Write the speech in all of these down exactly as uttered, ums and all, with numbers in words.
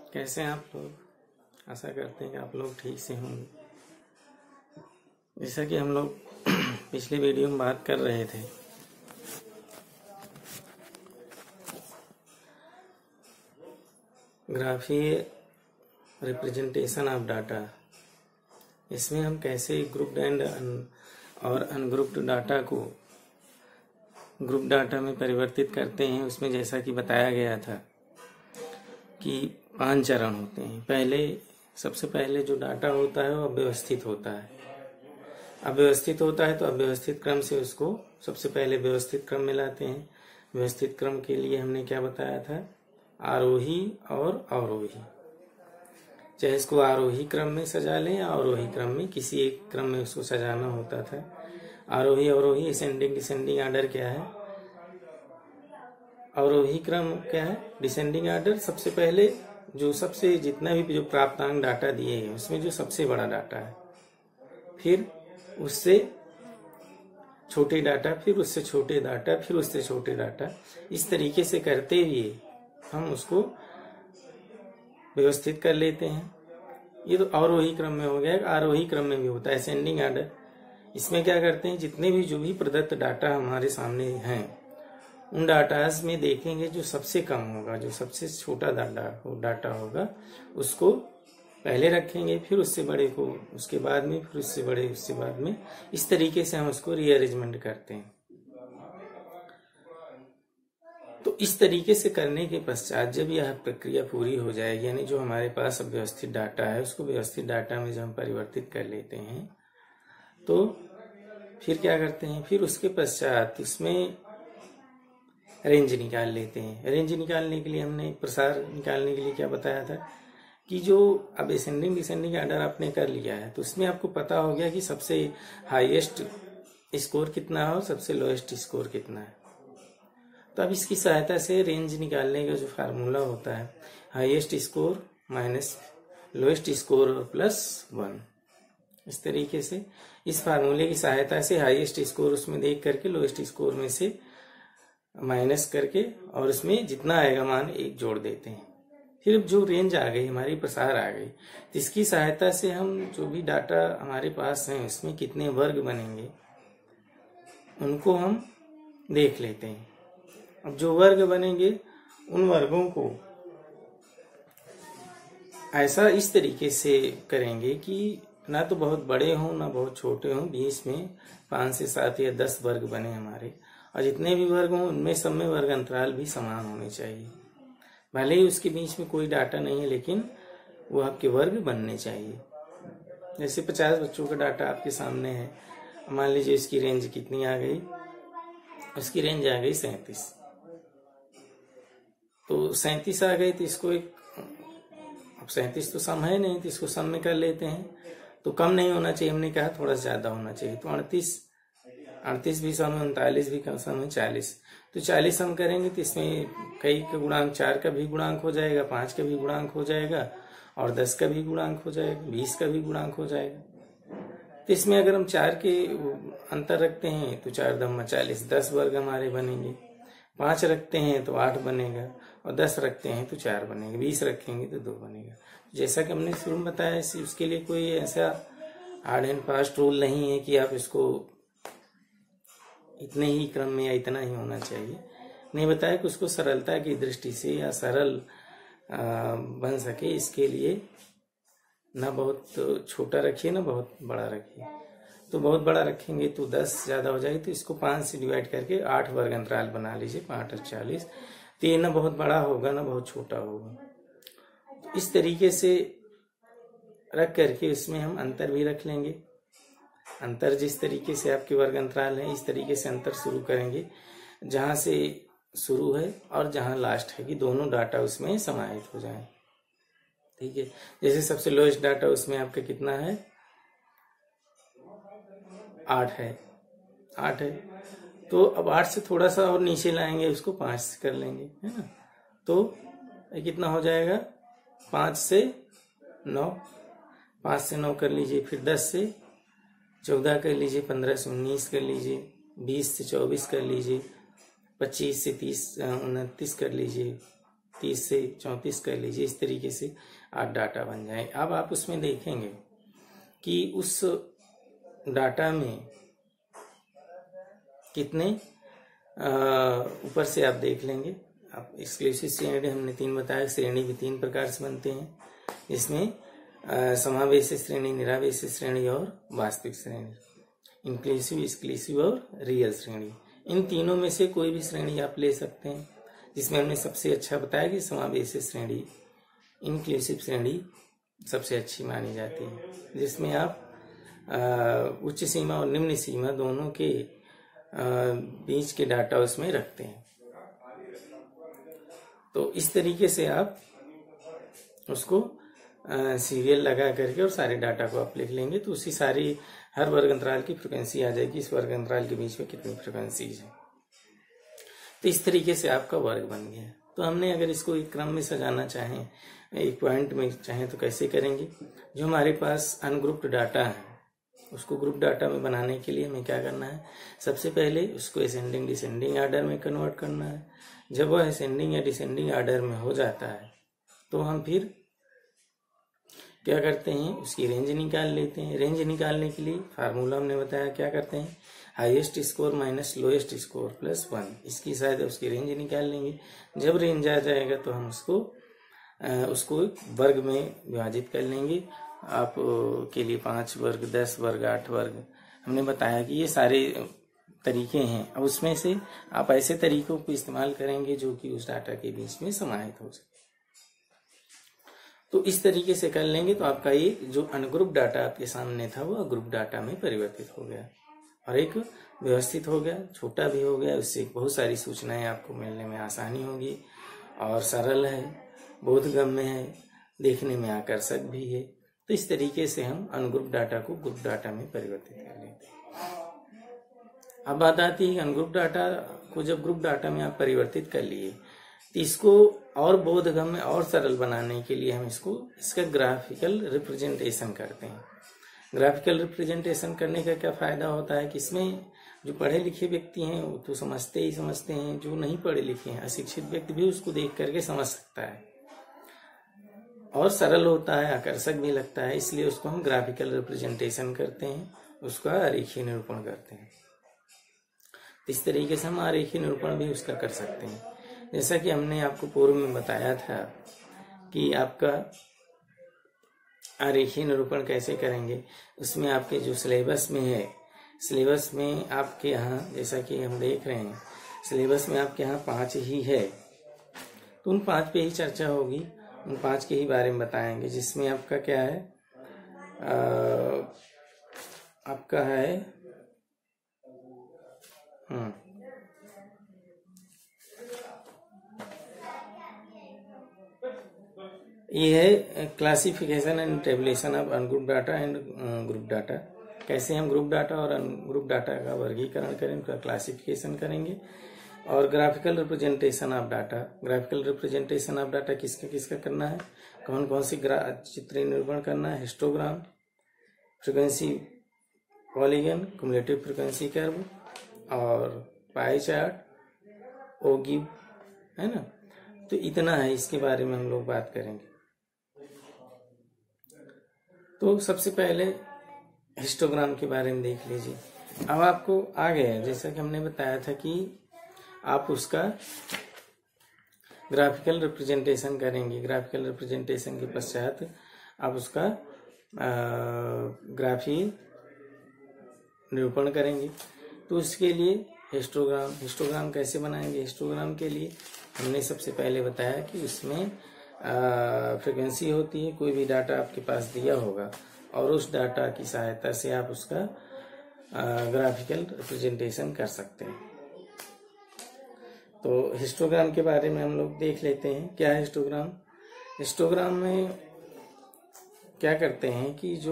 कैसे हैं आप लोग। आशा करते हैं कि आप लोग ठीक से होंगे। जैसा कि हम लोग पिछले वीडियो में बात कर रहे थे, ग्राफीय रिप्रेजेंटेशन ऑफ डाटा। इसमें हम कैसे ग्रुप्ड एंड और अनग्रुप्ड डाटा को ग्रुप डाटा में परिवर्तित करते हैं। उसमें जैसा कि बताया गया था कि पांच चरण होते हैं। पहले सबसे पहले जो डाटा होता है वो अव्यवस्थित होता है। अव्यवस्थित होता है तो अव्यवस्थित क्रम से उसको सबसे पहले व्यवस्थित क्रम में लाते हैं। व्यवस्थित क्रम के लिए हमने क्या बताया था, आरोही और अवरोही। चाहे इसको आरोही क्रम में सजा लें या अवरोही क्रम में, किसी एक क्रम में उसको सजाना होता था। आरोही अवरोही असेंडिंग डिसेंडिंग ऑर्डर क्या है, अवरोही क्रम क्या है, डिसेंडिंग ऑर्डर। सबसे पहले जो सबसे जितना भी जो प्राप्तांक डाटा दिए हैं उसमें जो सबसे बड़ा डाटा है, फिर उससे छोटे डाटा, फिर उससे छोटे डाटा, फिर उससे छोटे डाटा। इस तरीके से करते हुए हम उसको व्यवस्थित कर लेते हैं। ये तो अवरोही क्रम में हो गया। आरोही क्रम में भी होता है असेंडिंग ऑर्डर। इसमें क्या करते हैं, जितने भी जो भी प्रदत्त डाटा हमारे सामने हैं उन डाटाज में देखेंगे जो सबसे कम होगा, जो सबसे छोटा डाटा डाटा होगा उसको पहले रखेंगे, फिर उससे बड़े को उसके बाद में, फिर उससे बड़े उससे बाद में। इस तरीके से हम उसको रीअरेंजमेंट करते हैं। तो इस तरीके से करने के पश्चात जब यह प्रक्रिया पूरी हो जाएगी, यानी जो हमारे पास व्यवस्थित डाटा है उसको व्यवस्थित डाटा में जब हम परिवर्तित कर लेते हैं तो फिर क्या करते हैं, फिर उसके पश्चात उसमें रेंज निकाल लेते हैं। रेंज निकालने के लिए हमने प्रसार निकालने के लिए क्या बताया था कि जो अब असेंडिंग डिसेंडिंग ऑर्डर आपने कर लिया है तो उसमें आपको पता हो गया कि सबसे हाईएस्ट स्कोर कितना है और सबसे लोएस्ट स्कोर कितना है। तो अब इसकी सहायता से रेंज निकालने का जो फार्मूला होता है, highest score minus lowest score plus one. इस तरीके से इस फार्मूले की सहायता से हाईएस्ट स्कोर उसमें देख करके लोएस्ट स्कोर में से माइनस करके और उसमें जितना आएगा मान एक जोड़ देते हैं। फिर जो रेंज आ गई हमारी, प्रसार आ गई, तो इसकी सहायता से हम जो भी डाटा हमारे पास है उसमें कितने वर्ग बनेंगे उनको हम देख लेते हैं। अब जो वर्ग बनेंगे उन वर्गों को ऐसा इस तरीके से करेंगे कि ना तो बहुत बड़े हों ना बहुत छोटे हों, बीच में पांच से सात या दस वर्ग बने हमारे। और जितने भी वर्ग हों उनमें सब में वर्ग अंतराल भी समान होने चाहिए। भले ही उसके बीच में कोई डाटा नहीं है लेकिन वो आपके वर्ग बनने चाहिए। जैसे पचास बच्चों का डाटा आपके सामने है, मान लीजिए इसकी रेंज कितनी आ गई, उसकी रेंज आ गई सैंतीस। तो सैंतीस आ गई तो इसको एक, अब सैंतीस तो सम है नहीं तो इसको सम में कर लेते हैं। तो कम नहीं होना चाहिए, हमने कहा थोड़ा ज्यादा होना चाहिए। तो अड़तीस अड़तीस भी सम है, उनतालीस भी सम है, चालीस। तो चालीस हम करेंगे तो इसमें कई का गुणांक, चार का भी गुणांक हो जाएगा, पांच का भी गुणांक हो जाएगा और दस का भी गुणांक हो जाएगा, बीस का भी गुणांक हो जाएगा। तो इसमें अगर हम चार के अंतर रखते हैं तो चार दम चालीस, दस वर्ग हमारे बनेंगे। पांच रखते हैं तो आठ बनेगा और दस रखते हैं तो चार बनेगा, बीस रखेंगे तो दो बनेगा। जैसा कि हमने शुरू में बताया, उसके लिए कोई ऐसा हार्ड एंड फास्ट रूल नहीं है कि आप इसको इतने ही क्रम में या इतना ही होना चाहिए। नहीं बताया कि उसको सरलता की दृष्टि से या सरल बन सके, इसके लिए ना बहुत छोटा रखिए ना बहुत बड़ा रखिए। तो बहुत बड़ा रखेंगे तो दस ज्यादा हो जाएगी, तो इसको पांच से डिवाइड करके आठ वर्ग अंतराल बना लीजिए, पांच और चालीस। तो ये ना बहुत बड़ा होगा ना बहुत छोटा होगा। तो इस तरीके से रख करके उसमें हम अंतर भी रख लेंगे। अंतर जिस तरीके से आपके वर्ग अंतराल है इस तरीके से अंतर शुरू करेंगे, जहां से शुरू है और जहां लास्ट है, कि दोनों डाटा उसमें समाहित हो जाएं। ठीक है, जैसे सबसे लोएस्ट डाटा उसमें आपका कितना है, आठ है, आठ है। तो अब आठ से थोड़ा सा और नीचे लाएंगे, उसको पांच से कर लेंगे, है ना। तो कितना हो जाएगा, पांच से नौ, पांच से नौ कर लीजिए, फिर दस से चौदह कर लीजिए, पंद्रह से उन्नीस कर लीजिए, बीस से चौबीस कर लीजिए, पच्चीस से तीस उनतीस कर लीजिए, तीस से चौंतीस कर लीजिए, इस तरीके से आप डाटा बन जाए। अब आप उसमें देखेंगे कि उस डाटा में कितने ऊपर से आप देख लेंगे। आप एक्सक्लूसिव श्रेणी हमने तीन बताया, श्रेणी भी तीन प्रकार से बनते हैं, इसमें समावेशी श्रेणी, निरावेशी श्रेणी और वास्तविक श्रेणी, इंक्लूसिव, एक्सक्लूसिव और रियल श्रेणी। इन तीनों में से कोई भी श्रेणी आप ले सकते हैं, जिसमें हमने सबसे अच्छा बताया कि समावेशी श्रेणी, इंक्लूसिव श्रेणी सबसे अच्छी मानी जाती है, जिसमें आप उच्च सीमा और निम्न सीमा दोनों के बीच के डाटा उसमें रखते हैं। तो इस तरीके से आप उसको सीरियल लगा करके और सारे डाटा को आप लिख लेंगे, तो उसी सारी हर वर्ग अंतराल की फ्रिक्वेंसी आ जाएगी, इस वर्ग अंतराल के बीच में कितनी फ्रिक्वेंसीज है। तो इस तरीके से आपका वर्ग बन गया। तो हमने अगर इसको एक क्रम में सजाना चाहें, एक पॉइंट में चाहें, तो कैसे करेंगे? जो हमारे पास अनग्रुप्ड डाटा है उसको ग्रुप डाटा में बनाने के लिए हमें क्या करना है? सबसे पहले उसको असेंडिंग डिसेंडिंग आर्डर में कन्वर्ट करना है। जब वह असेंडिंग या डिसेंडिंग आर्डर में हो जाता है तो हम फिर क्या करते हैं? उसकी रेंज निकाल लेते हैं। रेंज निकालने के लिए फार्मूला हमने बताया, क्या करते हैं? Highest score minus lowest score plus one, इसकी शायद उसकी रेंज निकाल लेंगे। जब रेंज आ जाएगा तो हम उसको आ, उसको वर्ग में विभाजित कर लेंगे। आप के लिए पांच वर्ग, दस वर्ग, आठ वर्ग हमने बताया कि ये सारे तरीके हैं। अब उसमें से आप ऐसे तरीकों को इस्तेमाल करेंगे जो कि उस डाटा के बीच में समाहित हो सके। तो इस तरीके से कर लेंगे तो आपका ये जो अनग्रुप डाटा आपके सामने था वो ग्रुप डाटा में परिवर्तित हो गया और एक व्यवस्थित हो गया, छोटा भी हो गया। उससे बहुत सारी सूचनाएं आपको मिलने में आसानी होगी और सरल है, बोधगम्य है, देखने में आकर्षक भी है। तो इस तरीके से हम अनग्रुप डाटा को ग्रुप डाटा में परिवर्तित कर लेते हैं। अब बात आती है अनग्रुप डाटा को जब ग्रुप डाटा में आप परिवर्तित कर लिए तो इसको और बोधगम्य और सरल बनाने के लिए हम इसको इसका ग्राफिकल रिप्रेजेंटेशन करते हैं। ग्राफिकल रिप्रेजेंटेशन करने का क्या फायदा होता है कि इसमें जो पढ़े लिखे व्यक्ति हैं वो तो समझते ही समझते हैं, जो नहीं पढ़े लिखे हैं, अशिक्षित व्यक्ति भी उसको देख करके समझ सकता है और सरल होता है, आकर्षक भी लगता है। इसलिए उसको हम ग्राफिकल रिप्रेजेंटेशन करते हैं, उसका आरेखीय निरूपण करते हैं। इस तरीके से हम आरेखीय निरूपण भी उसका कर सकते हैं। जैसा कि हमने आपको पूर्व में बताया था कि आपका आरेखीय निरूपण कैसे करेंगे, उसमें आपके जो सिलेबस में है, सिलेबस में आपके यहाँ जैसा कि हम देख रहे हैं सिलेबस में आपके यहाँ पांच ही है, तो उन पांच पे ही चर्चा होगी, उन पांच के ही बारे में बताएंगे। जिसमें आपका क्या है, आ, आपका है हम्म ये है classification and tabulation of ungroup data and group data. कैसे हम ग्रुप डाटा और अनग्रुप डाटा का वर्गीकरण करें, उनका क्लासिफिकेशन करेंगे। और graphical representation of data, graphical representation of data किसका किसका करना है, कौन कौन सी चित्रीय निरूपण करना है, histogram, frequency polygon, cumulative frequency curve और पाई चार्ट, ओगिव, है ना। तो इतना है, इसके बारे में हम लोग बात करेंगे। तो सबसे पहले हिस्टोग्राम के बारे में देख लीजिए। अब आपको आ गया, जैसा कि हमने बताया था कि आप उसका ग्राफिकल रिप्रेजेंटेशन करेंगे। ग्राफिकल रिप्रेजेंटेशन के पश्चात आप उसका ग्राफीय निरूपण करेंगे। तो उसके लिए हिस्टोग्राम हिस्टोग्राम कैसे बनाएंगे, हिस्टोग्राम के लिए हमने सबसे पहले बताया कि उसमें फ्रीक्वेंसी होती है। कोई भी डाटा आपके पास दिया होगा और उस डाटा की सहायता से आप उसका ग्राफिकल रिप्रेजेंटेशन कर सकते हैं। तो हिस्टोग्राम के बारे में हम लोग देख लेते हैं। क्या है हिस्टोग्राम? हिस्टोग्राम में क्या करते हैं कि जो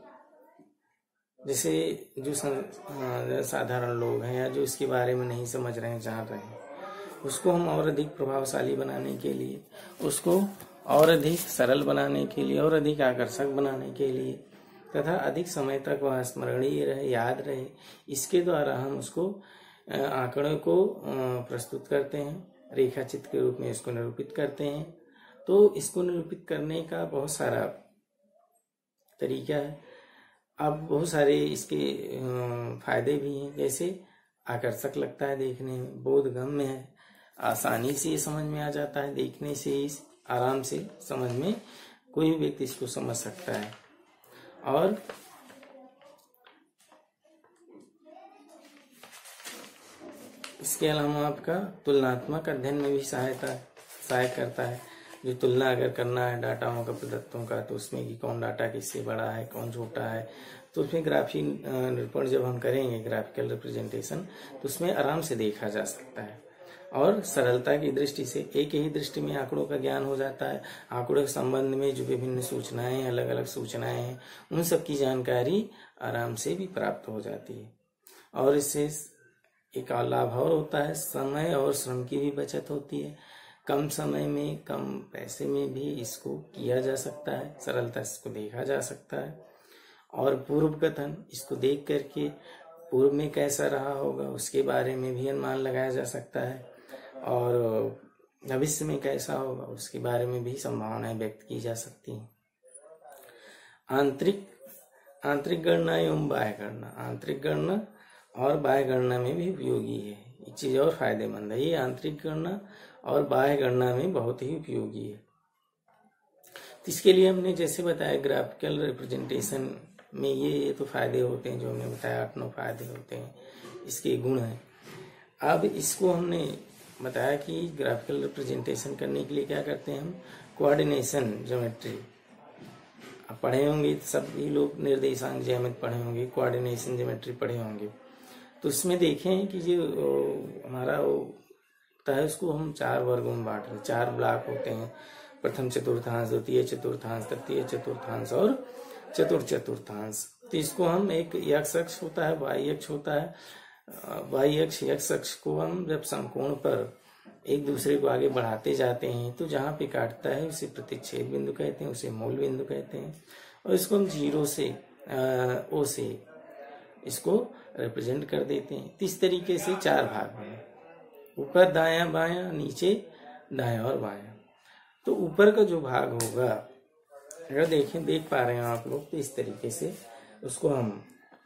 जैसे जो साधारण लोग हैं या जो इसके बारे में नहीं समझ रहे हैं, जान रहे हैं, उसको हम और अधिक प्रभावशाली बनाने के लिए, उसको और अधिक सरल बनाने के लिए और अधिक आकर्षक बनाने के लिए तथा अधिक समय तक वह स्मरणीय रहे, याद रहे, इसके द्वारा हम उसको आंकड़ों को प्रस्तुत करते हैं, रेखा चित्र के रूप में इसको निरूपित करते हैं। तो इसको निरूपित करने का बहुत सारा तरीका है। अब बहुत सारे इसके फायदे भी हैं, जैसे आकर्षक लगता है देखने में, बोधगम्य है, आसानी से ये समझ में आ जाता है, देखने से ही आराम से समझ में कोई भी व्यक्ति इसको समझ सकता है। और इसके अलावा आपका तुलनात्मक अध्ययन में भी सहायता सहायक करता है। जो तुलना अगर करना है डाटाओं का, प्रदत्तों का, तो उसमें कि कौन डाटा किससे बड़ा है, कौन छोटा है, तो उसमें ग्राफी निरूपण जब हम करेंगे, ग्राफिकल रिप्रेजेंटेशन, तो उसमें आराम से देखा जा सकता है। और सरलता की दृष्टि से एक ही दृष्टि में आंकड़ों का ज्ञान हो जाता है। आंकड़ों के संबंध में जो विभिन्न सूचनाएं, अलग अलग सूचनाएं हैं, उन सब की जानकारी आराम से भी प्राप्त हो जाती है। और इससे एक लाभ और होता है, समय और श्रम की भी बचत होती है। कम समय में, कम पैसे में भी इसको किया जा सकता है, सरलता से इसको देखा जा सकता है। और पूर्व कथन, इसको देख करके पूर्व में कैसा रहा होगा उसके बारे में भी अनुमान लगाया जा सकता है, और भविष्य में कैसा होगा उसके बारे में भी संभावनाएं व्यक्त की जा सकती हैं। आंतरिक आंतरिक गणना एवं बाह्य गणना, आंतरिक गणना और बाह्य गणना में भी उपयोगी है। ये चीज और फायदेमंद है। ये आंतरिक गणना और बाह्य गणना में बहुत ही उपयोगी है। तो इसके लिए हमने जैसे बताया ग्राफिकल रिप्रेजेंटेशन में ये ये तो फायदे होते हैं, जो हमने बताया आठ नौ फायदे होते हैं, इसके गुण हैं। अब इसको हमने बताया कि ग्राफिकल रिप्रेजेंटेशन करने के लिए क्या करते हैं हम, कोऑर्डिनेशन ज्योमेट्री अब पढ़े होंगे, सभी लोग निर्देशांक ज्यामिति पढ़े होंगे, कोऑर्डिनेशन ज्योमेट्री पढ़े होंगे। तो इसमें देखें कि जो हमारा होता है उसको हम चार वर्गों में बांट रहे, चार ब्लॉक होते हैं, प्रथम चतुर्थांश, द्वितीय चतुर्थांश, तृतीय चतुर्थांश और चतुर्थ चतुर्थांश। तो इसको हम एक एक्स अक्ष होता है, वाई अक्ष होता है। वाई अक्ष, एक्स अक्ष को हम जब समकोण पर एक दूसरे को आगे बढ़ाते जाते हैं तो जहाँ पे काटता है उसे प्रतिच्छेद बिंदु कहते हैं, उसे मूल बिंदु कहते हैं। और इसको हम जीरो से ओ से इसको रिप्रेजेंट कर देते हैं। इस तरीके से चार भाग में, ऊपर दायां बायां, नीचे दायां और बायां। तो ऊपर का जो भाग होगा, अगर देखें देख पा रहे हैं आप लोग, तो इस तरीके से उसको हम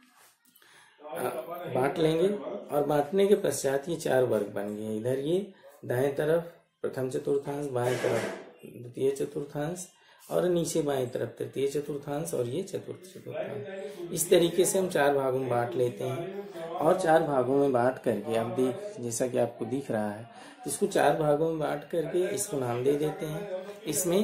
बांट लेंगे। और बांटने के पश्चात ये चार वर्ग बन गए। इधर ये दाएं तरफ प्रथम चतुर्थांश, बाएं तरफ द्वितीय चतुर्थांश और नीचे बाएं तरफ तृतीय चतुर्थांश और ये चतुर्थ चतुर्थांश। इस तरीके से हम चार भागों में बांट लेते हैं। और चार भागों में बांट करके आप देख, जैसा कि आपको दिख रहा है, इसको चार भागों में बांट करके इसको नाम दे देते हैं। इसमें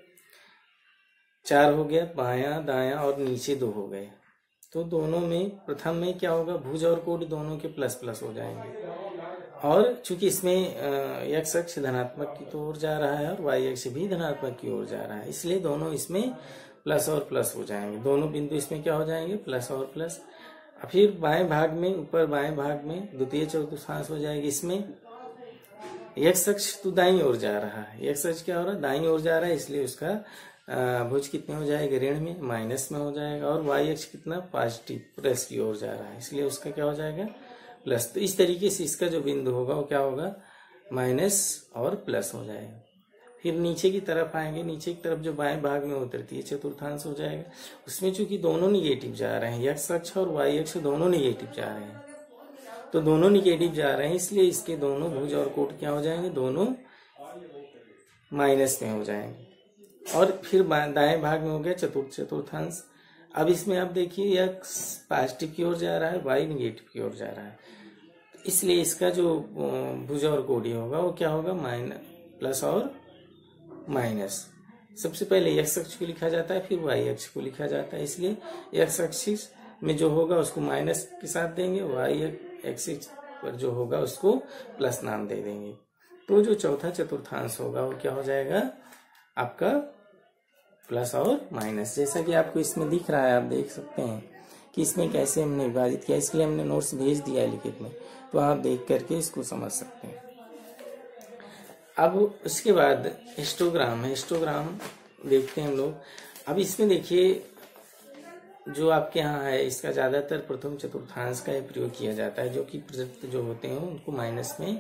चार हो गया, बायां दायां और नीचे दो हो गए। तो दोनों में प्रथम में क्या होगा, भुज और कोण दोनों के प्लस प्लस हो जाएंगे। और चूंकि इसमें एक्स अक्ष धनात्मक की ओर जा रहा है और वाई अक्ष भी धनात्मक की ओर जा रहा है, इसलिए दोनों इसमें प्लस और प्लस हो जाएंगे। दोनों बिंदु इसमें क्या हो जाएंगे, प्लस और प्लस। फिर बाएं भाग में, ऊपर बाएं भाग में द्वितीय चतुर्थांश हो जाएगी। इसमें एक्स अक्ष तो दाईं ओर जा रहा है, एक्स अक्ष क्या हो रहा है, दाईं ओर जा रहा है, इसलिए उसका भुज कितने हो जाएगा, ऋण में, माइनस में हो जाएगा। और वाई अक्ष कितना, पॉजिटिव प्लस की ओर जा रहा है, इसलिए उसका क्या हो जाएगा, प्लस। तो इस तरीके से इसका जो बिंदु होगा वो क्या होगा, माइनस और प्लस हो जाएगा। फिर नीचे की तरफ आएंगे, नीचे की तरफ जो बाएं भाग में वो तृतीय चतुर्थांश हो जाएगा। उसमें चूंकि दोनों निगेटिव जा रहे हैं, एक्स अक्ष और वाई अक्ष दोनों निगेटिव जा रहे हैं, तो दोनों निगेटिव जा रहे हैं, इसलिए इसके दोनों भुज और कोण क्या हो जाएंगे, दोनों माइनस में हो जाएंगे। और फिर दाएं भाग में हो गया चतुर्थ चतुर्थांश। अब इसमें आप देखिए एक्स पॉजिटिव की ओर जा रहा है, वाई निगेटिव की ओर जा रहा है, इसलिए इसका जो भुज और कोण होगा वो क्या होगा, माइनस प्लस और माइनस। सबसे पहले एक्स अक्ष को लिखा जाता है, फिर वाई अक्ष को लिखा जाता है, इसलिए एक्स अक्ष में जो होगा उसको माइनस के साथ देंगे, वाई एक्सिस पर जो होगा उसको प्लस नाम दे देंगे। तो जो चौथा चतुर्थांश होगा वो क्या हो जाएगा आपका, प्लस और माइनस। जैसा कि आपको इसमें दिख रहा है, आप देख सकते हैं कि इसमें कैसे हमने विभाजित किया, इसलिए हमने नोट्स भेज दिया है लिखित में, तो आप देख करके इसको समझ सकते हैं। अब उसके बाद हिस्टोग्राम है, हिस्टोग्राम देखते हैं हम लोग। अब इसमें देखिए जो आपके यहाँ है, इसका ज्यादातर प्रथम चतुर्थांश का प्रयोग किया जाता है, जो कि प्रदत्त जो होते हैं उनको माइनस में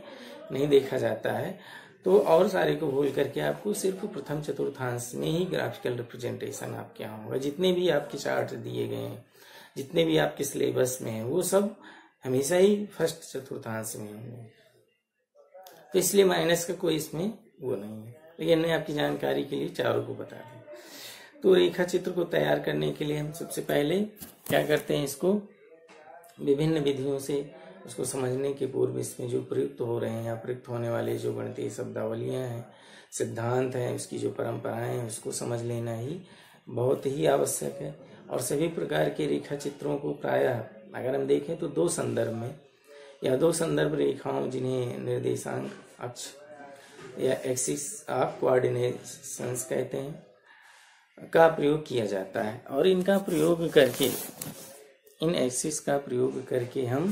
नहीं देखा जाता है, तो और सारे को भूल करके आपको सिर्फ प्रथम चतुर्थांश में ही ग्राफिकल रिप्रेजेंटेशन आपके यहाँ होगा। जितने भी आपके चार्ट दिए गए हैं, जितने भी आपके सिलेबस में हैं, वो सब हमेशा ही फर्स्ट चतुर्थांश में होंगे। तो इसलिए माइनस का कोई इसमें वो नहीं है, लेकिन मैं आपकी जानकारी के लिए चारों को बता दें। तो रेखा चित्र को तैयार करने के लिए हम सबसे पहले क्या करते हैं, इसको विभिन्न विधियों से उसको समझने के पूर्व इसमें जो प्रयुक्त हो रहे हैं या प्रयुक्त होने वाले जो गणितीय शब्दावलियां हैं, सिद्धांत हैं, उसकी जो परंपराएं हैं, उसको समझ लेना ही बहुत ही आवश्यक है। और सभी प्रकार के रेखा चित्रों को प्रायः अगर हम देखें तो दो संदर्भ में या दो संदर्भ रेखाओं, जिन्हें निर्देशांक अक्ष या एक्सिस ऑफ कोऑर्डिनेशंस कहते हैं, का प्रयोग किया जाता है। और इनका प्रयोग करके, इन एक्सिस का प्रयोग करके हम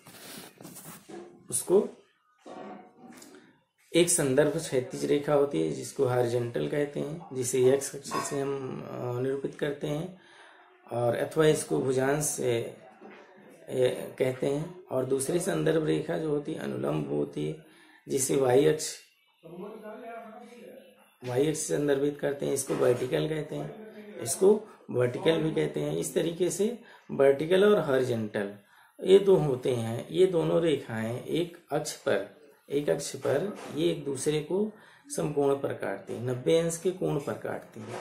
उसको एक संदर्भ क्षैतिज रेखा होती है जिसको हॉरिजॉन्टल कहते हैं, जिसे एक्स अक्ष से हम निरूपित करते हैं, और अथवा इसको भुजांश से कहते हैं। और दूसरी संदर्भ रेखा जो होती है अनुलंब होती है, जिसे वाई अक्ष वाई अक्ष से संदर्भित करते हैं, इसको वर्टिकल कहते हैं, इसको वर्टिकल भी कहते हैं। इस तरीके से वर्टिकल और हॉरिजॉन्टल ये दो होते हैं। ये दोनों रेखाएं एक अक्ष पर एक अक्ष पर ये एक दूसरे को समकोण पर काटती हैं, नब्बे अंश के कोण पर काटती हैं।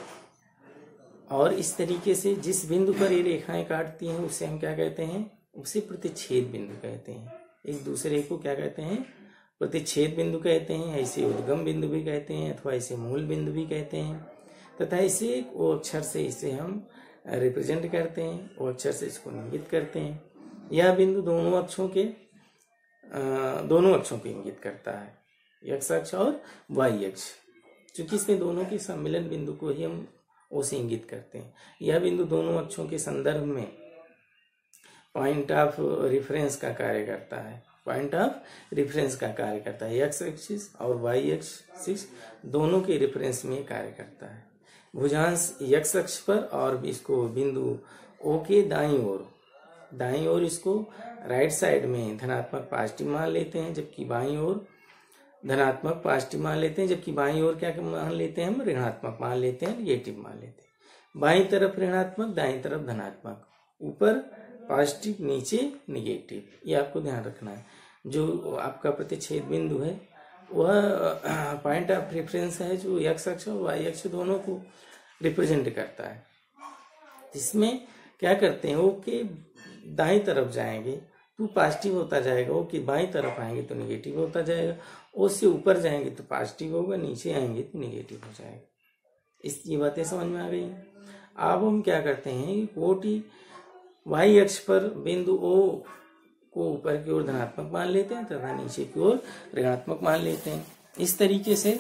और इस तरीके से जिस बिंदु पर ये रेखाएं काटती हैं उसे हम क्या कहते हैं, उसे प्रतिच्छेद बिंदु कहते हैं। एक दूसरे को क्या कहते हैं, प्रतिच्छेद बिंदु कहते हैं। ऐसे उद्गम बिंदु भी कहते हैं, अथवा इसे मूल बिंदु भी कहते हैं। तथा इसे ओ अक्षर से इसे हम रिप्रेजेंट करते हैं, ओ अक्षर से इसको इंगित करते हैं। यह बिंदु दोनों अक्षों के दोनों अक्षों को इंगित करता है, एक्स अक्ष और वाई अक्ष। चूंकि इसमें दोनों के सम्मिलन बिंदु को ही हम ओ से इंगित करते हैं। यह बिंदु दोनों अक्षों के संदर्भ में पॉइंट ऑफ रेफरेंस का कार्य करता है, पॉइंट ऑफ रेफरेंस का कार्य करता है। एक्स एक्सिस और वाई एक्सिस दोनों के रेफरेंस में कार्य करता है। भुजांश एक्स अक्ष पर और इसको बिंदु ओ के दाईं ओर दाईं ओर इसको राइट साइड में धनात्मक पॉजिटिव मान लेते हैं, जबकि बाईं ओर धनात्मक पॉजिटिव मान लेते हैं, जबकि बाईं ओर क्या मान लेते हैं, हम ऋणात्मक मान लेते हैं, नेगेटिव मान लेते हैं। बाईं तरफ ऋणात्मक, दाईं तरफ धनात्मक, ऊपर पॉजिटिव, नीचे नेगेटिव, ये आपको ध्यान रखना है। जो आपका प्रतिच्छेद बिंदु है वह पॉइंट ऑफ रेफरेंस है जो एक्स अक्ष और वाई अक्ष दोनों को रिप्रेजेंट करता है। इसमें क्या करते हैं, वो कि दाईं तरफ जाएंगे तो पॉजिटिव होता जाएगा, वो कि बाईं तरफ आएंगे तो नेगेटिव होता जाएगा। ओ से ऊपर जाएंगे तो पॉजिटिव होगा, नीचे आएंगे तो नेगेटिव हो जाएगा। इस ये बातें समझ में आ गई। अब हम क्या करते हैं, कोटि वाई अक्ष पर बिंदु ओ को ऊपर की ओर धनात्मक मान लेते हैं तथा नीचे की ओर ऋणात्मक मान लेते हैं। इस तरीके से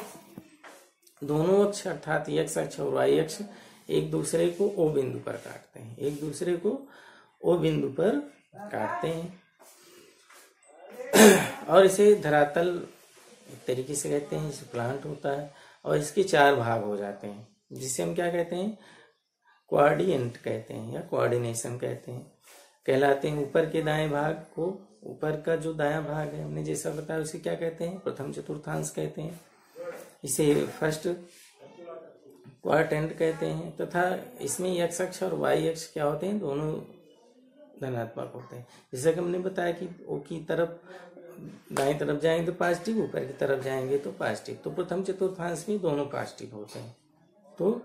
दोनों अक्ष अर्थात एक्स अक्ष और वाई अक्ष एक दूसरे को ओ बिंदु पर काटते हैं, एक दूसरे को ओ बिंदु पर काटते हैं। और इसे धरातल एक तरीके से कहते हैं, इसे प्लांट होता है और इसके चार भाग हो जाते हैं, जिसे हम क्या कहते हैं, क्वाड्रिएंट कहते हैं या कोऑर्डिनेशन कहते हैं, कहलाते हैं। ऊपर के दाएं भाग को, ऊपर का जो दायां भाग है हमने जैसा बताया, उसे क्या कहते हैं, प्रथम चतुर्थांश कहते हैं, इसे फर्स्ट क्वाड्रेंट कहते हैं। तथा इसमें एक्स अक्ष और वाई अक्ष क्या होते हैं, दोनों धनात्मक होते हैं। जैसा कि हमने बताया कि ओ की तरफ दाएं तरफ जाएंगे तो पॉजिटिव, ऊपर की तरफ जाएंगे तो पॉजिटिव। तो प्रथम चतुर्थांश में दोनों पॉजिटिव होते हैं। तो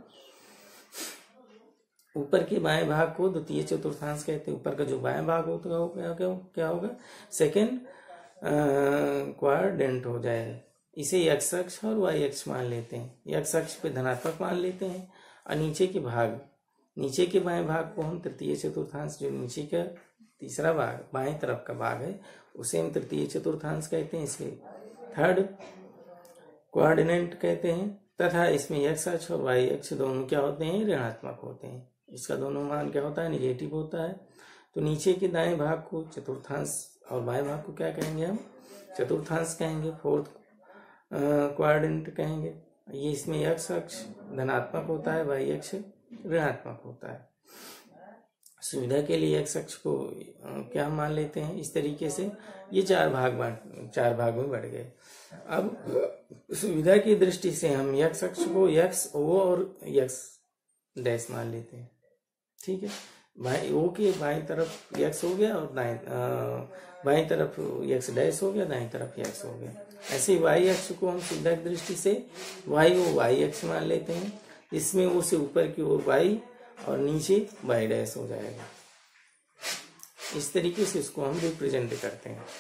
ऊपर के बाएं भाग को द्वितीय चतुर्थांश कहते हैं। ऊपर का जो बाएं भाग होता है क्या होगा, सेकेंड क्वाड्रेंट हो जाएगा। इसे एक्स अक्ष और वाई अक्ष मान लेते हैं। एक्स अक्ष पे धनात्मक मान लेते हैं और नीचे के भाग नीचे के बाएं भाग को हम तृतीय चतुर्थांश, जो नीचे का तीसरा भाग बाएं तरफ का भाग है उसे हम तृतीय चतुर्थांश कहते हैं, इसे थर्ड क्वाड्रेंट कहते हैं। तथा इसमें एक्स अक्ष और वाई अक्ष दोनों क्या होते हैं, ऋणात्मक होते हैं। इसका दोनों मान क्या होता है, निगेटिव होता है। तो नीचे के दाएं भाग को चतुर्थांश और बाएं भाग को क्या कहेंगे, हम चतुर्थांश कहेंगे, फोर्थ क्वाड्रेंट कहेंगे। ये इसमें एक्स अक्ष धनात्मक होता है, वाई अक्ष ऋणात्मक होता है। सुविधा के लिए एक्स अक्ष को क्या हम मान लेते हैं इस तरीके से, ये चार भाग बांट चार भाग में बढ़ गए। अब सुविधा की दृष्टि से हम एक्स अक्ष को एक्स ओ और एक्स डैश मान लेते हैं, ठीक है। बाई ओ के बाई तरफ एक्स हो गया और दाएं बाई तरफ एक्स डैश हो गया, दाएं तरफ एक्स हो गया। ऐसे वाई अक्ष को हम सुविधा की दृष्टि से वाई ओ वाई अक्ष मान लेते हैं, इसमें ओ से ऊपर की ओर वाई और नीचे वाई डैश हो जाएगा। इस तरीके से इसको हम रिप्रेजेंट करते हैं।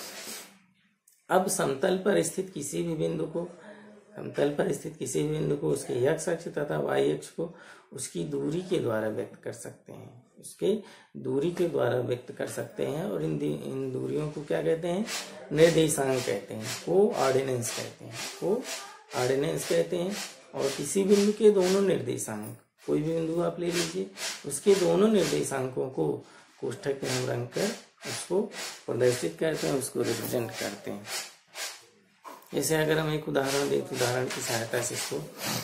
अब समतल पर स्थित किसी भी बिंदु को समतल पर स्थित किसी भी बिंदु को उसके एक्स अक्ष तथा वाई अक्ष को उसकी दूरी के द्वारा व्यक्त कर सकते हैं, उसके दूरी के द्वारा व्यक्त कर सकते हैं। और इन इन दूरियों को क्या कहते हैं? निर्देशांक कहते हैं, को ऑर्डिनेंस कहते हैं, को ऑर्डिनेंस कहते हैं। और किसी बिंदु के दोनों निर्देशांक, कोई भी बिंदु आप ले लीजिए, उसके दोनों निर्देशांकों को कोष्ठक में हम रख कर उसको प्रदर्शित करते हैं, उसको रिप्रेजेंट करते हैं। जैसे अगर हम एक उदाहरण दें तो उदाहरण की सहायता से इसको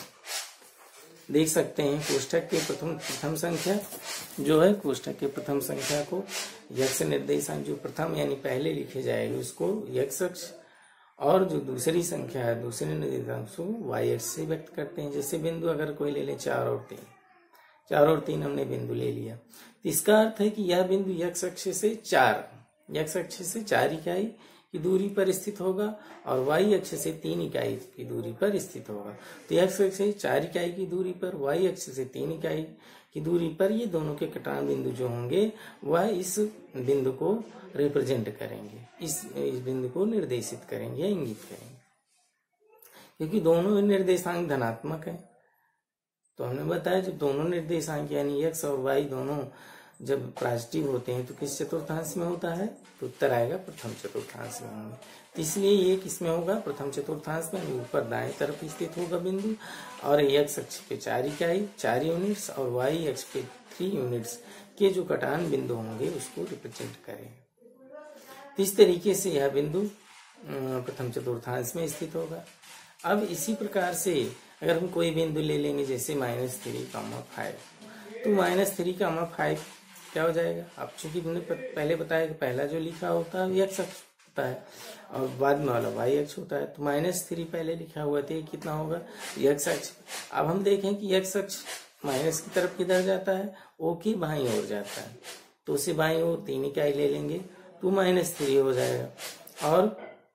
देख सकते हैं। कोष्ठक के प्रथम प्रथम संख्या जो है, कोष्ठक के प्रथम संख्या को यक्ष निर्देशांक जो प्रथम यानी पहले लिखे जाएंगे उसको यक्ष अक्ष, और जो दूसरी संख्या है दूसरे निर्देशांक को वाई अक्ष से व्यक्त करते हैं। जैसे बिंदु अगर कोई ले लें चार और तीन, चार और तीन हमने बिंदु ले लिया, तो इसका अर्थ है कि यह बिंदु यक्ष अक्ष से चार यक्ष अक्ष से चार इकाई की दूरी पर स्थित होगा और वाई अक्ष से तीन इकाई की दूरी पर स्थित होगा। तो यक्ष अक्ष से चार इकाई की दूरी पर, वाई अक्ष से तीन इकाई की दूरी पर ये दोनों के कटान बिंदु जो होंगे वह इस बिंदु को रिप्रेजेंट करेंगे, इस इस बिंदु को निर्देशित करेंगे, इंगित करेंगे, क्योंकि दोनों निर्देशांक धनात्मक है। तो हमने बताया जब दोनों निर्देशांक यानी एक्स और वाई दोनों जब पॉजिटिव होते हैं तो किस चतुर्थांश में होता है? तो उत्तर आएगा प्रथम चतुर्थांश में होंगे। तो इसलिए ये किसमें होगा? प्रथम चतुर्थांश में। ऊपर दाएं तरफ स्थित होगा बिंदु, और एक्स अक्ष पे चार इकाई चार यूनिट्स और वाई अक्ष पे थ्री यूनिट्स के जो कटान बिंदु होंगे उसको रिप्रेजेंट करें। तो इस तरीके से यह बिंदु प्रथम चतुर्थांश में स्थित होगा। अब इसी प्रकार से अगर हम कोई बिंदु ले लेंगे जैसे माइनस थ्री कामा फाइव, तो माइनस थ्री कामा फाइव क्या हो जाएगा? अब चूंकि हमने पहले बताया कि पहला जो लिखा होता है एक्स अक्ष होता है और बाद में वाला वाई अक्ष होता है, तो माइनस थ्री पहले लिखा हुआ था, कितना होगा? एक्स अक्ष। अब हम देखें कि एक्स अक्ष माइनस की तरफ किधर जाता है? ओ की बाईं ओर जाता है, तो उसे बाईं ओर तीन इकाई ले लेंगे तो माइनस थ्री हो जाएगा। और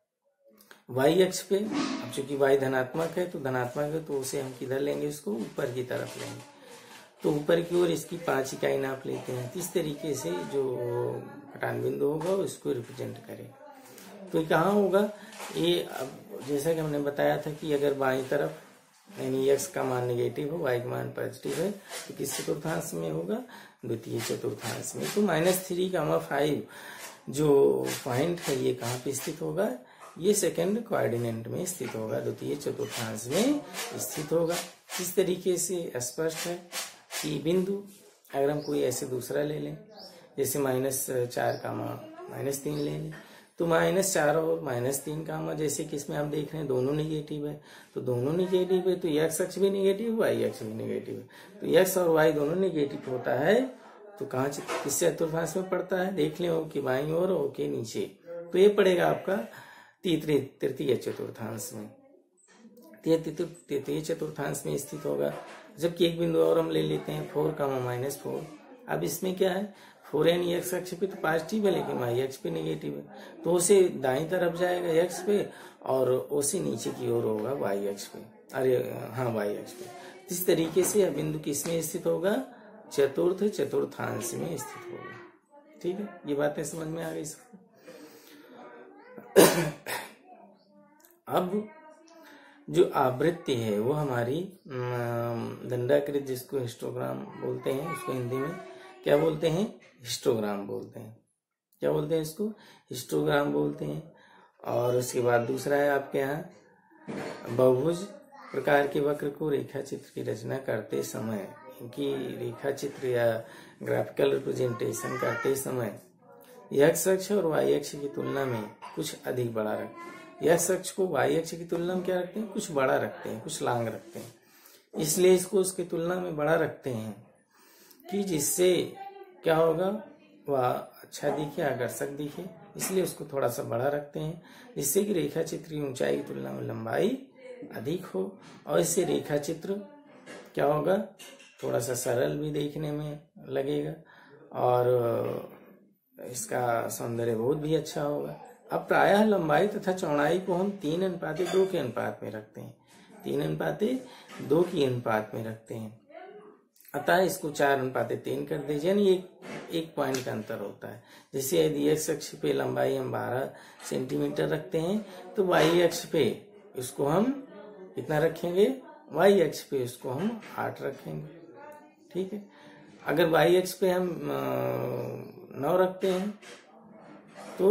वाई अक्ष पे अब चूंकि वाई धनात्मक है तो धनात्मक है तो उसे हम किधर लेंगे? उसको ऊपर की तरफ लेंगे, तो ऊपर की ओर इसकी पांच इकाई नाप लेते हैं। इस तरीके से जो कटान बिंदु होगा उसको रिप्रेजेंट करें। तो कहाँ होगा ये? अब जैसा कि हमने बताया था कि अगर बाईं तरफ यानी एक्स का मान नेगेटिव हो, वाई का मान पॉजिटिव है, तो किस चतुर्थांश में होगा? द्वितीय चतुर्थांश में। तो माइनस थ्री कामा फाइव जो पॉइंट है ये कहाँ पे स्थित होगा? ये सेकंड कोऑर्डिनेट में स्थित होगा, द्वितीय चतुर्थांश में स्थित होगा। इस तरीके से स्पष्ट है कि बिंदु अगर हम कोई ऐसे दूसरा ले लें जैसे माइनस चार कामा माइनस तीन ले लें, तो माइनस चार और माइनस तीन कामा जैसे कि इसमें आप देख रहे हैं दोनों निगेटिव है, तो दोनों निगेटिव है तो एक्स अक्ष भी निगेटिव, वाई अक्ष भी निगेटिव है। तो एक्स और वाई दोनों निगेटिव होता है तो कहाँ किस चतुर्थांश में पड़ता है? देख लें, ओ की बाईं ओर, ओ के नीचे, तो ये पड़ेगा आपका तृतीय चतुर्थांश में, तृतीय चतुर्थांश में स्थित होगा। जबकि एक बिंदु और हम ले लेते हैं फोर कामा माइनस फोर। अब इसमें क्या है? फोर यानी एक्स अक्ष पे तो पॉजिटिव है लेकिन वाई अक्ष पे नेगेटिव है, तो उसे दाईं तरफ जाएगा एक्स पे और उसे नीचे की ओर होगा वाई अक्ष पे, अरे हाँ वाई अक्ष पे। इस तरीके से यह बिंदु किस में स्थित होगा? चतुर्थ चतुर्थांश में स्थित होगा। ठीक है, ये बातें समझ में आ गई सबको। अब जो आवृत्ति है वो हमारी दंडाकृत, जिसको हिस्टोग्राम बोलते हैं, उसको हिंदी में क्या बोलते हैं? हिस्टोग्राम बोलते हैं। क्या बोलते हैं इसको? हिस्टोग्राम बोलते हैं। और उसके बाद दूसरा है आपके यहाँ बहुभुज प्रकार के वक्र को रेखा चित्र की रचना करते समय, इनकी रेखा चित्र या ग्राफिकल रिप्रेजेंटेशन करते समय एक्स अक्ष और वाई अक्ष की तुलना में कुछ अधिक बड़ा रखते हैं। एक्स अक्ष को वाई अक्ष की तुलना में क्या रखते हैं? कुछ बड़ा रखते हैं, कुछ लांग रखते हैं। इसलिए इसको उसकी तुलना में बड़ा रखते हैं कि जिससे क्या होगा, वह अच्छा दिखे, आकर्षक दिखे, इसलिए उसको थोड़ा सा बड़ा रखते हैं, जिससे कि रेखा चित्र की ऊंचाई की तुलना में लंबाई अधिक हो, और इससे रेखा चित्र क्या होगा, थोड़ा सा सरल भी देखने में लगेगा और इसका सौंदर्य बहुत भी अच्छा होगा। अब प्रायः लंबाई तथा चौड़ाई को हम तीन अनुपाते दो के अनुपात में रखते हैं, तीन अनुपाते दो की अनुपात में रखते हैं, अतः इसको चार अनुपाते तीन कर दीजिए, यानी एक एक पॉइंट का अंतर होता है। जैसे यदि एक्स अक्ष पे लंबाई हम बारह सेंटीमीटर रखते हैं तो वाई अक्ष पे इसको हम कितना रखेंगे, वाई अक्ष पे इसको हम आठ रखेंगे, ठीक है। अगर वाई अक्ष पे हम नौ रखते हैं तो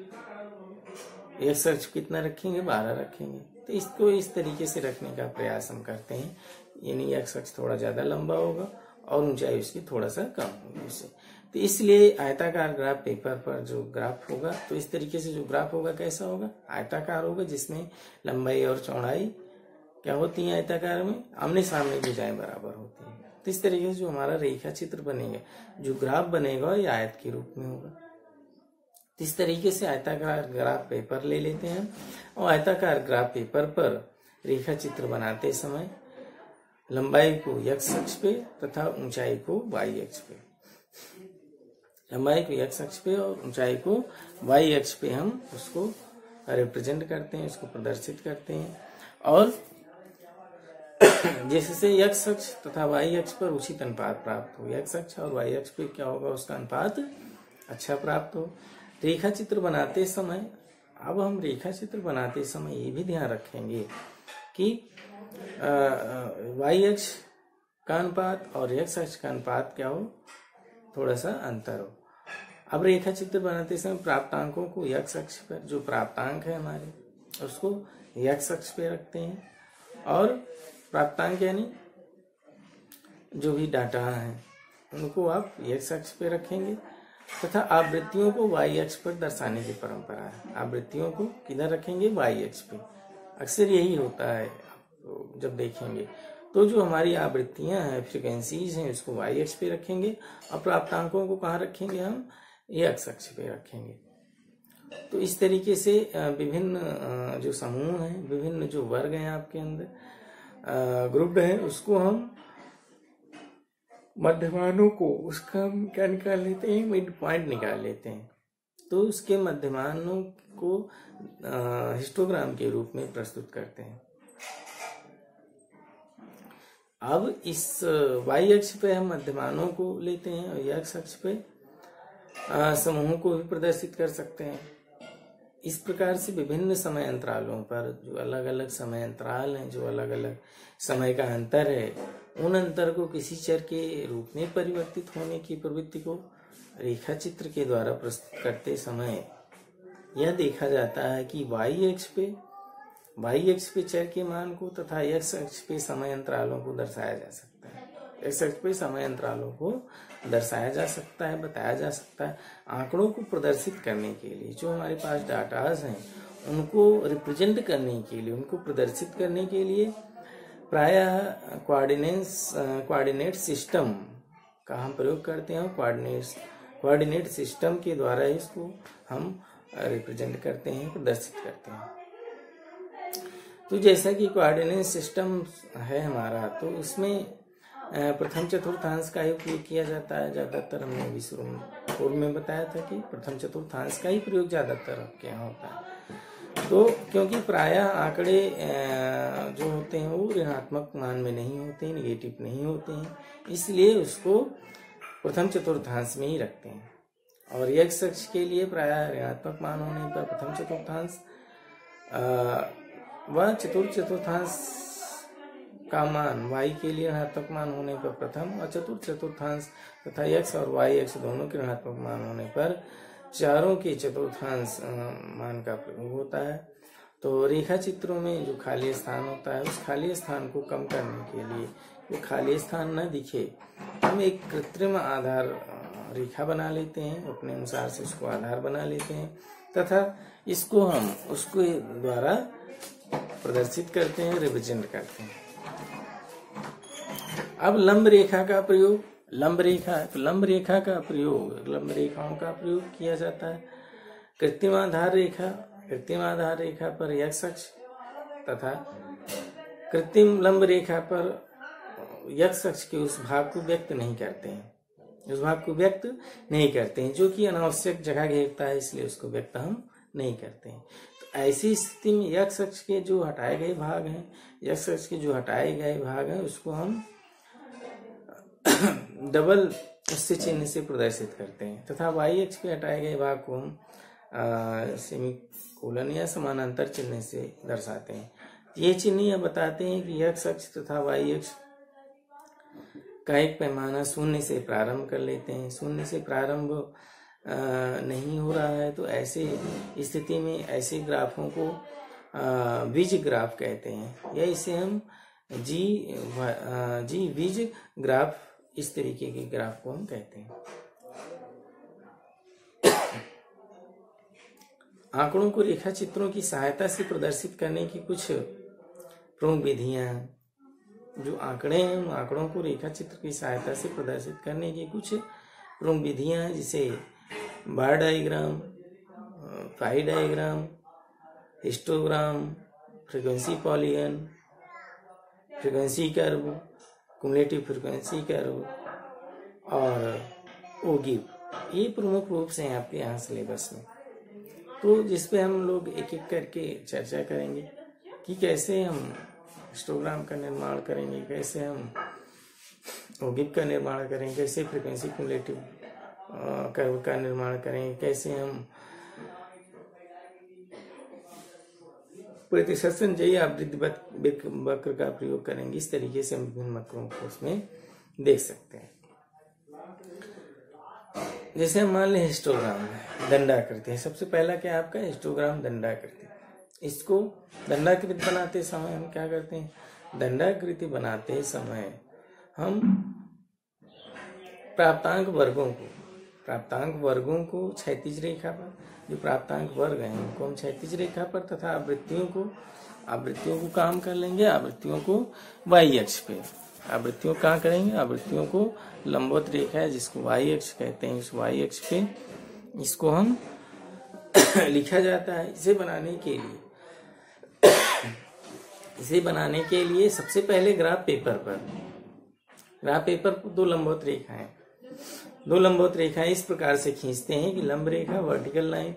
एक्स अक्ष कितना रखेंगे, बारह रखेंगे। तो इसको इस तरीके से रखने का प्रयास हम करते हैं, यानी एक्स अक्ष थोड़ा ज्यादा लंबा होगा और ऊंचाई उसकी थोड़ा सा कम होगी उससे। तो इसलिए आयताकार ग्राफ पेपर पर जो ग्राफ होगा, तो इस तरीके से जो ग्राफ होगा कैसा होगा, आयताकार होगा, जिसमें लंबाई और चौड़ाई क्या होती है, आयताकार में आमने सामने भुजाएं बराबर होती है। तो इस तरीके से जो हमारा रेखा चित्र बनेगा, जो ग्राफ बनेगा ये आयत के रूप में होगा। तो इस तरीके से आयताकार ग्राफ पेपर ले लेते हैं और आयताकार ग्राफ पेपर पर रेखा चित्र बनाते समय लंबाई को एक्स अक्ष पे तथा ऊंचाई को वाई अक्ष पे, लंबाई को एक्स अक्ष पे और ऊंचाई को वाई अक्ष पे हम उसको रिप्रेजेंट करते हैं, उसको प्रदर्शित करते हैं। और जिससे एक्स अक्ष तथा वाई अक्ष पर उचित अनुपात प्राप्त हो, एक्स अक्ष और वाई अक्ष पे क्या होगा, उसका अनुपात अच्छा प्राप्त हो। रेखा चित्र बनाते समय, अब हम रेखा चित्र बनाते समय ये भी ध्यान रखेंगे कि वाई अक्ष का अनुपात और एक्स अक्ष का अनुपात क्या हो, थोड़ा सा अंतर हो। अब रेखा चित्र बनाते समय प्राप्तांकों को एक्स अक्ष पर, जो प्राप्तांक है हमारे, उसको एक्स अक्ष पे रखते हैं, और प्राप्तांक यानी जो भी डाटा है उनको आप एक्स अक्ष पे रखेंगे, तथा आवृत्तियों को वाई अक्ष पर दर्शाने की परंपरा है। आवृत्तियों को किधर रखेंगे, वाई अक्ष पे। अक्सर यही होता है, तो जब देखेंगे तो जो हमारी आवृत्तियां हैं, फ्रीक्वेंसीज हैं, उसको वाई अक्ष पे रखेंगे, और प्राप्तांकों को कहाँ रखेंगे, हम एक्स अक्ष पे रखेंगे। तो इस तरीके से विभिन्न जो समूह हैं, विभिन्न जो वर्ग हैं आपके अंदर ग्रुप है, उसको हम मध्यमानों को, उसका हम क्या निकाल लेते हैं, मिड पॉइंट निकाल लेते हैं। तो उसके मध्यमानों को हिस्टोग्राम के रूप में प्रस्तुत करते हैं। अब इस वाई अक्ष पे हम मध्यमानों को लेते हैं और एक्स अक्ष पे समूहों को भी प्रदर्शित कर सकते हैं। इस प्रकार से विभिन्न समय अंतरालों पर, जो अलग अलग समय अंतराल हैं, जो अलग अलग समय का अंतर है, उन अंतर को किसी चर के रूप में परिवर्तित होने की प्रवृत्ति को रेखा चित्र के द्वारा प्रस्तुत करते समय यह देखा जाता है कि वाई अक्ष पे वाई अक्ष पे चर के मान को तथा एक्स अक्ष पे समय अंतरालों को दर्शाया जा सकता है। एक्स अक्ष पे समय अंतरालों को दर्शाया जा सकता है, बताया जा सकता है। आंकड़ों को प्रदर्शित करने के लिए, जो हमारे पास डाटाज हैं, उनको रिप्रेजेंट करने के लिए, उनको प्रदर्शित करने के लिए प्रायः कोऑर्डिनेट्स कोऑर्डिनेट सिस्टम का हम प्रयोग करते हैं। कोऑर्डिनेट्स कोऑर्डिनेट सिस्टम के द्वारा इसको हम रिप्रेजेंट करते हैं, प्रदर्शित करते हैं। तो जैसा कि कोऑर्डिनेट सिस्टम है हमारा, तो इसमें प्रथम चतुर्थांश का ही उपयोग किया जाता है ज्यादातर। हमने अभी शुरू पूर्व में बताया था कि प्रथम चतुर्थांश का ही प्रयोग ज्यादातर आपके यहाँ होता है। तो क्योंकि प्रायः आंकड़े जो होते हैं वो ऋणात्मक मान में नहीं होते, निगेटिव नहीं होते हैं, इसलिए उसको प्रथम चतुर्थांश में ही रखते हैं। और एक्स अक्ष के लिए प्रायः ऋणात्मक मान होने पर प्रथम चतुर्थांश, व चतुर्थ चतुर्थांश का मान वाई के लिए ऋणात्मक मान होने पर प्रथम, और चतुर्थ चतुर्थांश तथा एक्स और वाई एक्स दोनों के ऋणात्मक मान होने पर चारों के चतुर्थांश मान का प्रयोग होता है। तो रेखा चित्रों में जो खाली स्थान होता है, उस खाली स्थान को कम करने के लिए, वो खाली स्थान न दिखे, हम एक कृत्रिम आधार रेखा बना लेते हैं, अपने अनुसार से उसको आधार बना लेते हैं, तथा इसको हम उसके द्वारा प्रदर्शित करते हैं, रिप्रेजेंट करते हैं। अब लंब रेखा का प्रयोग लंब रेखा, तो लंब रेखा का प्रयोग, लंब रेखाओं का प्रयोग किया जाता है। कृत्रिम आधार रेखा, कृत्रिम आधार रेखा पर एक्स अक्ष तथा कृत्रिम लंब रेखा पर एक्स अक्ष के उस भाग को व्यक्त नहीं करते हैं, उस भाग को व्यक्त नहीं करते हैं जो कि अनावश्यक जगह घेरता है, इसलिए उसको व्यक्त हम नहीं करते हैं। तो ऐसी स्थिति में एक्स अक्ष के जो हटाए गए भाग हैं, एक्स अक्ष के जो हटाए गए भाग हैं उसको हम डबल उससे चिन्ह से प्रदर्शित करते हैं तथा वाई अक्ष के हटाए गए भाग को हम सेमीकोलन या समानांतर चिन्ह से दर्शाते हैं। ये चिन्ह यह बताते हैं कि एक्स अक्ष तथा वाई अक्ष का एक पैमाना शून्य से प्रारंभ कर लेते हैं। शून्य से प्रारंभ नहीं हो रहा है तो ऐसे स्थिति में ऐसे ग्राफों को बीज ग्राफ कहते हैं, या इसे हम जी जी बीज ग्राफ, इस तरीके के ग्राफ को हम कहते हैं। आंकड़ों को रेखा चित्रों की सहायता से प्रदर्शित करने की कुछ प्रमुख विधियां हैं। जो आंकड़े हैं उन आंकड़ों को रेखा चित्र की सहायता से प्रदर्शित करने की कुछ प्रमुख विधियां हैं, जिसे bar diagram, pie diagram, histogram, frequency polygon, frequency curve, cumulative frequency curve और ओगिव। ये प्रमुख रूप से हैं आपके यहाँ सिलेबस में, तो जिसपे हम लोग एक एक करके चर्चा करेंगे कि कैसे हम हिस्टोग्राम का निर्माण करेंगे, कैसे हम ओगिव का निर्माण करेंगे, कैसे फ्रीक्वेंसी कुमुलेटिव कर्व का निर्माण करेंगे, कैसे हम प्रतिशत संचयी आवृत्ति वक्र का प्रयोग करेंगे। इस तरीके से हम विभिन्न वक्रों को उसमें देख सकते हैं। जैसे हम मान लें हिस्टोग्राम दंडाकृति है, सबसे पहला क्या आपका हिस्टोग्राम दंडाकृति। इसको दंडाकृति बनाते समय हम क्या करते हैं, दंडाकृति बनाते समय हम प्राप्तांक वर्गों को प्राप्तांक वर्गों को क्षैतिज रेखा पर, जो प्राप्तांक वर्ग हैं उनको हम क्षैतिज रेखा पर तथा आवृत्तियों को आवृत्तियों को काम कर लेंगे, आवृत्तियों को वाई अक्ष पे। आवृत्तियों कहाँ करेंगे, आवृत्तियों को लंबवत रेखा है जिसको वाई अक्ष कहते हैं, इस वाई अक्ष पे इसको हम लिखा जाता है। इसे बनाने के लिए इसे बनाने के लिए सबसे पहले ग्राफ पेपर पर ग्राफ पेपर पर दो लंबवत रेखाएं दो लंबवत रेखाएं इस प्रकार से खींचते हैं कि लंब रेखा वर्टिकल लाइन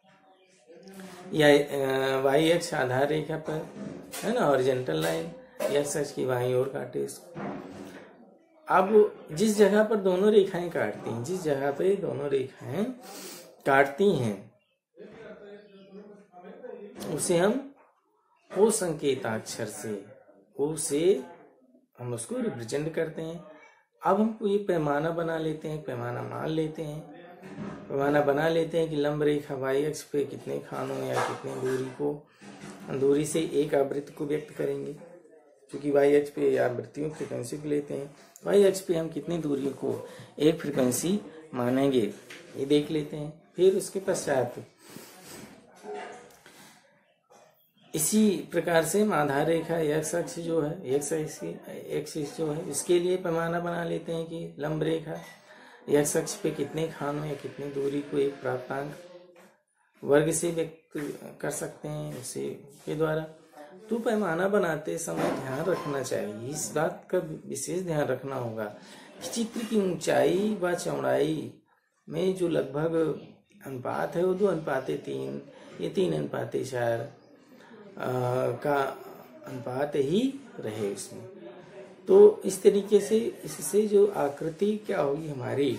या वाई अक्ष आधार रेखा पर है ना, हॉरिजॉन्टल लाइन एक्स अक्ष की बाईं ओर काटे इसको। अब जिस जगह पर दोनों रेखाएं काटती हैं जिस जगह पे दोनों रेखाएं काटती हैं उसे हम ओ संकेताक्षर से ओ से हम उसको रिप्रेजेंट करते हैं। अब हम ये पैमाना बना लेते हैं, पैमाना मान लेते हैं, पैमाना बना लेते हैं कि लंब रेखा वाई अक्ष पे कितने खानों या कितने दूरी को दूरी से एक आवृत्ति को व्यक्त करेंगे, क्योंकि वाई अक्ष पे आवृत्तियों फ्रीक्वेंसी को लेते हैं। वाई अक्ष पे हम कितनी दूरी को एक फ्रीक्वेंसी मानेंगे ये देख लेते हैं। फिर उसके पश्चात इसी प्रकार से आधार रेखा एक्स अक्ष जो है एक्स अक्ष एक्स जो है इसके लिए पैमाना बना लेते हैं कि लंब रेखा एक्स अक्ष पे कितने खानों या कितनी दूरी को एक प्राप्तांक वर्ग से व्यक्त कर सकते हैं उसे के द्वारा। तो पैमाना बनाते समय ध्यान रखना चाहिए, इस बात का विशेष ध्यान रखना होगा कि चित्र की ऊंचाई व चौड़ाई में जो लगभग अनुपात है वो दो अनुपाते तीन ये तीन अनुपाते चार का अनुपात ही रहे इसमें। तो इस तरीके से इससे जो आकृति क्या होगी हमारी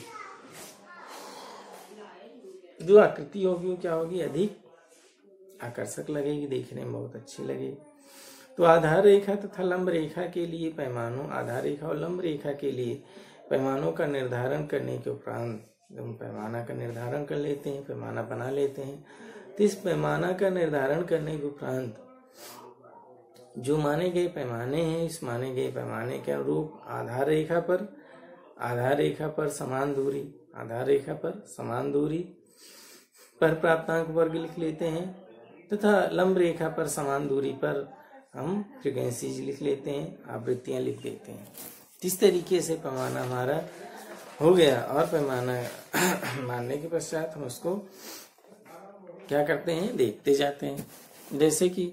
जो आकृति होगी वो क्या होगी अधिक आकर्षक लगेगी, देखने में बहुत अच्छी लगेगी। तो आधार रेखा तथा लंब रेखा के लिए पैमानों आधार रेखा और लंब रेखा के लिए पैमानों का निर्धारण करने के उपरांत जब हम पैमाना का निर्धारण कर लेते हैं, पैमाना बना लेते हैं, तो इस पैमाना का निर्धारण करने के उपरांत जो माने गए पैमाने हैं इस माने गए पैमाने के अनुरूप आधार रेखा पर आधार रेखा पर समान दूरी आधार रेखा पर समान दूरी पर प्राप्तांक वर्ग लिख लेते हैं तथा लंब रेखा पर समान दूरी पर हम फ्रीक्वेंसीज लिख लेते हैं, आवृत्तियां लिख देते हैं। इस तरीके से पैमाना हमारा हो गया और पैमाना मानने के पश्चात हम उसको क्या करते हैं, देखते जाते हैं। जैसे कि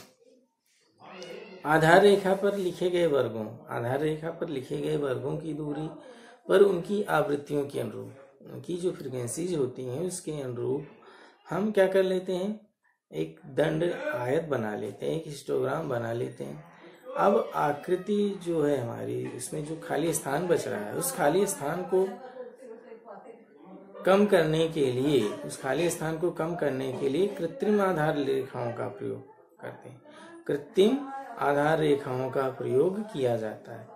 आधार रेखा पर लिखे गए वर्गों आधार रेखा पर लिखे गए वर्गों की दूरी पर उनकी आवृत्तियों के अनुरूप, उनकी जो फ्रीक्वेंसीज होती हैं उसके अनुरूप हम क्या कर लेते हैं, एक दंड आयत बना लेते हैं, एक हिस्टोग्राम बना लेते हैं। अब आकृति जो है हमारी, उसमें जो खाली स्थान बच रहा है, उस खाली स्थान को कम करने के लिए उस खाली स्थान को कम करने के लिए कृत्रिम आधार रेखाओं का प्रयोग करते हैं। कृत्रिम आधार रेखाओं का प्रयोग किया जाता है।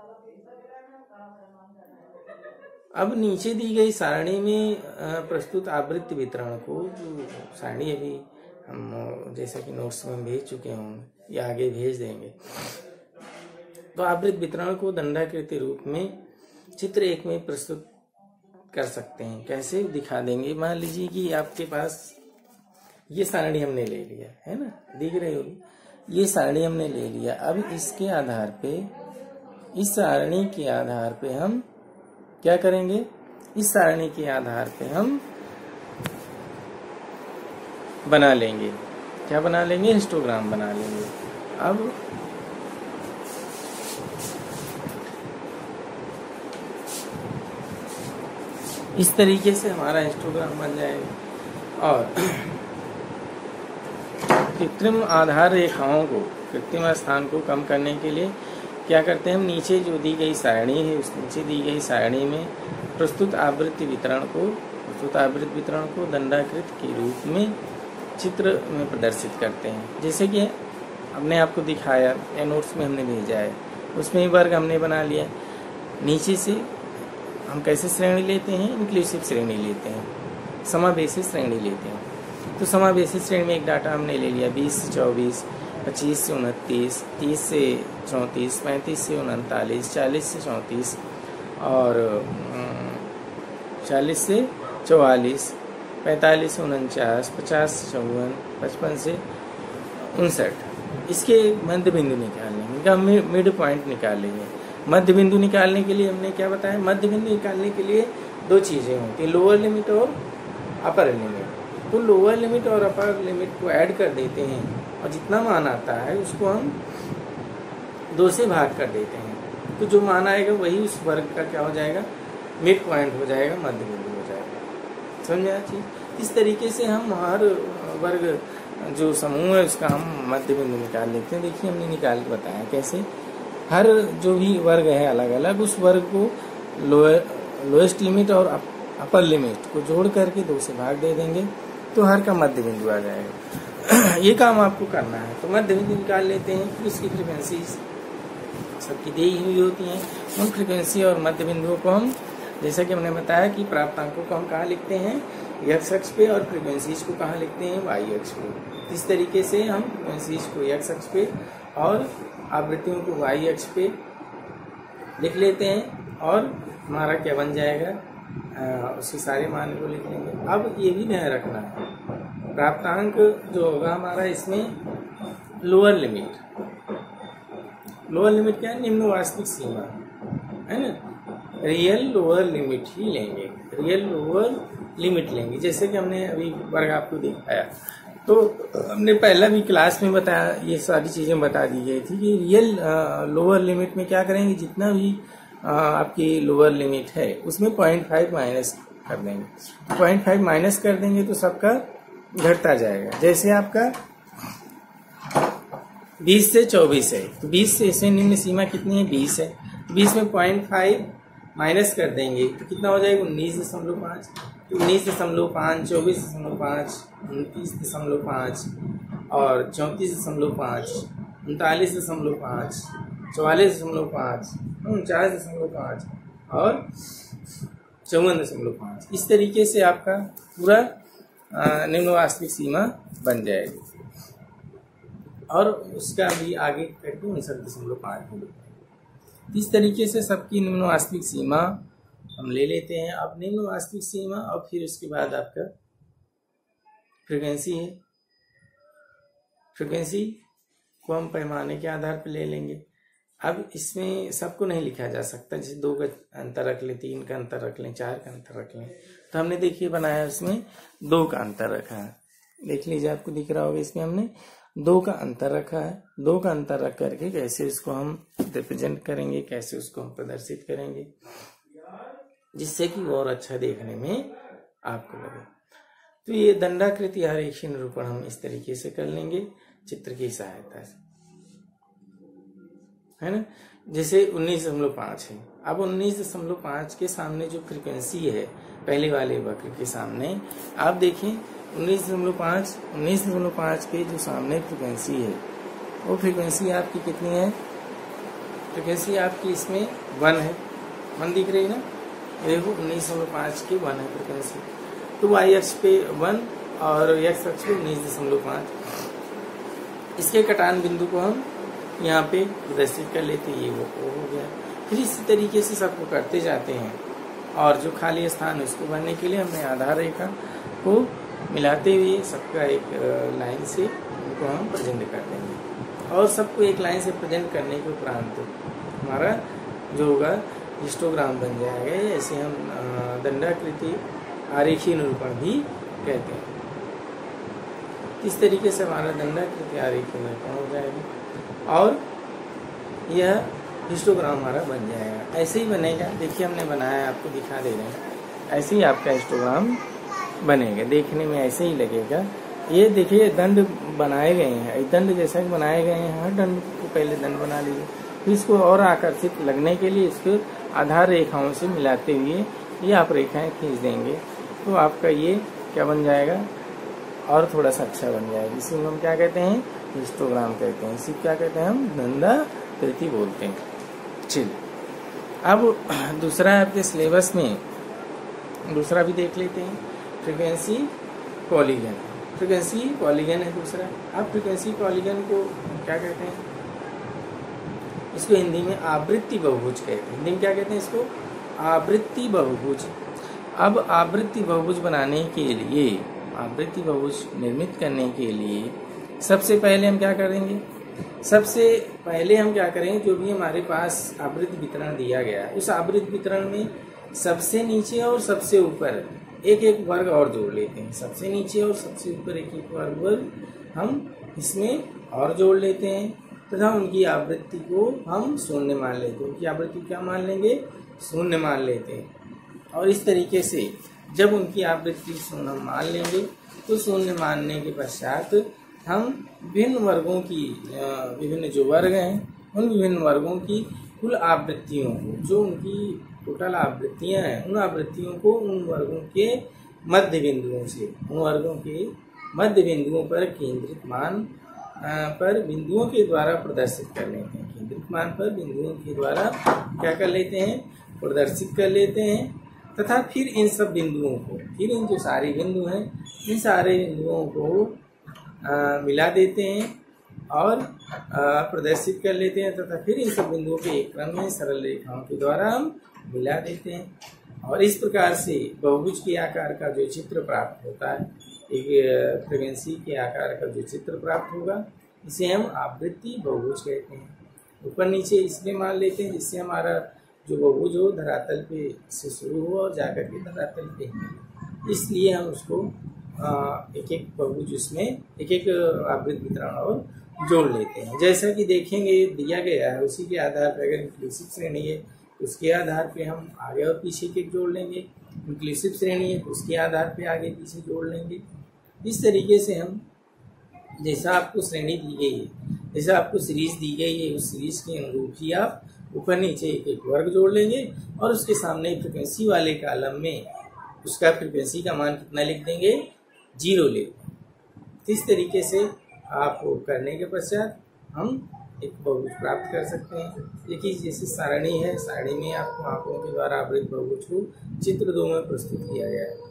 अब नीचे दी गई सारणी में प्रस्तुत आवृत्ति वितरण को, जो सारणी अभी हम जैसा कि नोट्स में भेज चुके होंगे या आगे भेज देंगे, तो आवृत्ति वितरण को दंडाकृति रूप में चित्र एक में प्रस्तुत कर सकते हैं। कैसे दिखा देंगे, मान लीजिए कि आपके पास ये सारणी हमने ले लिया है ना, दिख रही होगी, ये सारणी हमने ले लिया। अब इसके आधार पे, इस सारणी के आधार पे हम क्या करेंगे, इस सारणी के आधार पे हम बना लेंगे, क्या बना लेंगे, हिस्टोग्राम बना लेंगे। अब इस तरीके से हमारा हिस्टोग्राम बन जाएगा। और कृत्रिम आधार रेखाओं को, कृत्रिम स्थान को कम करने के लिए क्या करते हैं हम, नीचे जो दी गई सारणी है, उस नीचे दी गई सारणी में प्रस्तुत आवृत्ति वितरण को प्रस्तुत आवृत्ति वितरण को दंडाकृत के रूप में चित्र में प्रदर्शित करते हैं। जैसे कि हमने आपको दिखाया या नोट्स में हमने भेजा है, उसमें ही वर्ग हमने बना लिया। नीचे से हम कैसे श्रेणी लेते हैं, इंक्लूसिव श्रेणी लेते हैं, समावेशी श्रेणी लेते हैं। तो समावेशी श्रेणी में एक डाटा हमने ले लिया, बीस से चौबीस, पच्चीस से उनतीस, तीस से चौंतीस, पैंतीस से उनतालीस, चालीस से चौंतीस और चालीस से चौवालीस, पैंतालीस से उनचास, पचास से चौवन, पचपन से उनसठ। इसके मध्य बिंदु निकालने, इनका मिड पॉइंट निकाल लेंगे। मध्य बिंदु निकालने के लिए हमने क्या बताया, मध्य बिंदु निकालने के लिए दो चीजें होती हैं, लोअर लिमिट और अपर लिमिट। तो लोअर लिमिट और अपर लिमिट को ऐड कर देते हैं और जितना मान आता है उसको हम दो से भाग कर देते हैं। तो जो मान आएगा वही उस वर्ग का क्या हो जाएगा, मिड पॉइंट हो जाएगा, मध्य बिंदु हो जाएगा। समझा चीज। इस तरीके से हम हर वर्ग जो समूह है उसका हम मध्य बिंदु निकाल लेते हैं। देखिए हमने निकाल के बताया कैसे। हर जो भी वर्ग है अलग अलग, उस वर्ग को लोअर लोएस्ट लिमिट और अपर लिमिट को जोड़ करके दो से भाग दे देंगे तो हर का मध्य बिंदु आ जाएगा। ये काम आपको करना है। तो मध्य बिंदु निकाल लेते हैं, फिर उसकी फ्रीक्वेंसी सबकी दी हुई होती हैं। उन फ्रीक्वेंसी और मध्य बिंदुओं को हम, जैसा कि हमने बताया कि प्राप्तांकों को हम कहाँ लिखते हैं, एक्स अक्ष पे, और फ्रीक्वेंसीज को कहाँ लिखते हैं, वाई अक्ष पे। इस तरीके से हम फ्रीक्वेंसीज को एक्स अक्ष पे और आवृत्तियों को वाई अक्ष पे लिख लेते हैं और हमारा क्या बन जाएगा, आ, उसके सारे मान को लिख लेंगे। अब ये भी ध्यान रखना है, प्राप्तांक जो होगा हमारा इसमें लोअर लिमिट, लोअर लिमिट क्या है, निम्न वास्तविक सीमा है ना, रियल लोअर लिमिट ही लेंगे, रियल लोअर लिमिट लेंगे। जैसे कि हमने अभी वर्ग आपको दिखाया, तो हमने पहला भी क्लास में बताया, ये सारी चीजें बता दी गई थी कि रियल लोअर लिमिट में क्या करेंगे, जितना भी आ, आपकी लोअर लिमिट है उसमें पॉइंट फाइव माइनस कर देंगे। पॉइंट फाइव माइनस कर देंगे तो सबका घटता जाएगा। जैसे आपका बीस से चौबीस है, तो बीस से इसमें निम्न सीमा कितनी है, बीस है। बीस में पॉइंट फाइव माइनस कर देंगे तो कितना हो जाएगा, उन्नीस दशमलव पाँच। उन्नीस दशमलव पाँच, चौबीस दशमलव पाँच, उनतीस दशमलव पाँच और चौंतीस दशमलव पाँच, उनतालीस दशमलव पाँच, चौवालीस दशमलव पाँच, उनचास दशमलव पाँच और चौवन दशमलव पाँच। इस तरीके से आपका पूरा निम्न वास्तविक सीमा बन जाएगी और उसका भी आगे करके उनसठ दशमलव पाँच मिलेगा। इस तरीके से सबकी निम्न वास्तविक सीमा हम ले लेते हैं। अब निम्न वास्तविक सीमा और फिर उसके बाद आपका फ्रीक्वेंसी है। फ्रीक्वेंसी को हम पैमाने के आधार पर ले लेंगे। अब इसमें सबको नहीं लिखा जा सकता, जैसे दो का अंतर रख लें, तीन का अंतर रख लें, चार का अंतर रख लें। तो हमने देखिए बनाया उसमें दो का अंतर रखा है, देख लीजिए आपको दिख रहा होगा, इसमें हमने दो का अंतर रखा है। दो का अंतर रख करके कैसे उसको हम रिप्रेजेंट करेंगे, कैसे उसको हम प्रदर्शित करेंगे, जिससे कि और अच्छा देखने में आपको लगे। तो ये दंडाकृति आरेखीय निरूपण हम इस तरीके से कर लेंगे चित्र की सहायता से, है ना। जैसे उन्नीस दशमलव पांच है, अब उन्नीस दशमलव पांच के सामने जो फ्रीक्वेंसी है पहले वाले वक्र के सामने, आप देखें उन्नीस दशमलव पांच उन्नीस दशमलव पांच के जो सामने फ्रीक्वेंसी है वो फ्रीक्वेंसी आपकी कितनी है, फ्रीक्वेंसी आपकी इसमें वन है, वन दिख रही है ना, देखो उन्नीस दशमलव पांच की वन है फ्रीक्वेंसी। तो वाई अक्ष पे वन और एक्स अक्ष पे उन्नीस दशमलव पांच। इसके कटान बिंदु को हम यहाँ पे प्रदर्शित कर लेते, ये वो हो गया। फिर इसी तरीके से सबको करते जाते हैं, और जो खाली स्थान है उसको भरने के लिए हमने आधार रेखा को मिलाते हुए सबका एक लाइन से उनको हम प्रेजेंट कर देंगे, और सबको एक लाइन से प्रेजेंट करने के उपरांत हमारा जो होगा हिस्टोग्राम बन जाएगा। ऐसे हम दंडाकृति आरेखीय निरूपण भी कहते हैं। इस तरीके से हमारा दंडाकृति आरेखीय निरूपण हो जाएगा और यह हिस्टोग्राम हमारा बन जाएगा। ऐसे ही बनेगा, देखिए हमने बनाया, आपको दिखा दे रहे हैं, ऐसे ही आपका हिस्टोग्राम बनेगा, देखने में ऐसे ही लगेगा। ये देखिए दंड बनाए गए हैं, दंड जैसा कि बनाए गए हैं, हर दंड को पहले दंड बना लीजिए, फिर इसको और आकर्षित लगने के लिए इसको आधार रेखाओं से मिलाते हुए ये आप रेखाएं खींच देंगे, तो आपका ये क्या बन जाएगा, और थोड़ा सा अच्छा बन जाएगा। इसी में हम क्या कहते हैं, हिस्टोग्राम कहते हैं, इसी क्या कहते हैं, हम दंडाकृति बोलते हैं। चलिए अब दूसरा आपके सिलेबस में दूसरा भी देख लेते हैं, फ्रीक्वेंसी पॉलीगन। फ्रीक्वेंसी पॉलीगन है दूसरा। अब फ्रीक्वेंसी पॉलीगन को क्या कहते हैं, इसको हिंदी में आवृत्ति बहुभुज कहते हैं। हिंदी में क्या कहते हैं इसको, आवृत्ति बहुभुज। अब आवृत्ति बहुभुज बनाने के लिए, आवृत्ति बहुभुज निर्मित करने के लिए सबसे पहले हम क्या करेंगे, सबसे पहले हम क्या करेंगे, जो भी हमारे पास आवृत्ति वितरण दिया गया है उस आवृत्ति वितरण में सबसे नीचे और सबसे ऊपर एक एक वर्ग और जोड़ लेते हैं। सबसे नीचे और सबसे ऊपर एक एक वर्ग वर्ग हम इसमें और जोड़ लेते हैं, तथा उनकी आवृत्ति को हम शून्य मान लेते हैं। उनकी आवृत्ति क्या मान लेंगे, शून्य मान लेते हैं। और इस तरीके से जब उनकी आवृत्ति शून्य मान लेंगे तो शून्य मानने के पश्चात हम विभिन्न वर्गों की, विभिन्न जो वर्ग हैं उन विभिन्न वर्गों की कुल आवृत्तियों को, जो उनकी टोटल आवृत्तियां हैं, उन आवृत्तियों को उन वर्गों के मध्य बिंदुओं से, उन वर्गों के मध्य बिंदुओं पर केंद्रित मान पर बिंदुओं के द्वारा प्रदर्शित कर लेते हैं। केंद्रित मान पर बिंदुओं के द्वारा क्या कर लेते हैं, प्रदर्शित कर लेते हैं, तथा फिर इन सब बिंदुओं को, फिर इन जो सारे बिंदु हैं इन सारे बिंदुओं को आ, मिला देते हैं और आ, प्रदर्शित कर लेते हैं, तथा फिर इन सब बिंदुओं के एक क्रम में सरल रेखाओं के द्वारा हम मिला देते हैं। और इस प्रकार से बहुभुज के आकार का जो चित्र प्राप्त होता है, एक फ्रीक्वेंसी के आकार का जो चित्र प्राप्त होगा, इसे हम आवृत्ति बहुभुज कहते हैं। ऊपर नीचे इसलिए मान लेते हैं जिससे हमारा जो बहुभुज हो धरातल पे से शुरू हो और जाकर के धरातल पे मिले, इसलिए हम उसको एक एक बहुभुज उसमें एक एक आवृत्ति वितरण और जोड़ लेते हैं। जैसा कि देखेंगे दिया गया है उसी के आधार पर, अगर इंक्लूसिव श्रेणी है उसके आधार पे हम आगे और पीछे के जोड़ लेंगे, इंक्लूसिव श्रेणी है तो उसके आधार पे आगे पीछे जोड़ लेंगे। इस तरीके से हम, जैसा आपको श्रेणी दी गई है, जैसा आपको सीरीज दी गई है, उस सीरीज के अनुरूप ही आप ऊपर नीचे एक एक वर्ग जोड़ लेंगे और उसके सामने फ्रीक्वेंसी वाले कॉलम में उसका फ्रीक्वेंसी का मान कितना लिख देंगे, जीरो ले। इस तरीके से आप करने के पश्चात हम एक बहुभुज प्राप्त कर सकते हैं। देखिए जैसे सारणी है, सारणी में आपको आंकड़ों के द्वारा आवृत्त बहुभुज को चित्र दो में प्रस्तुत किया गया है।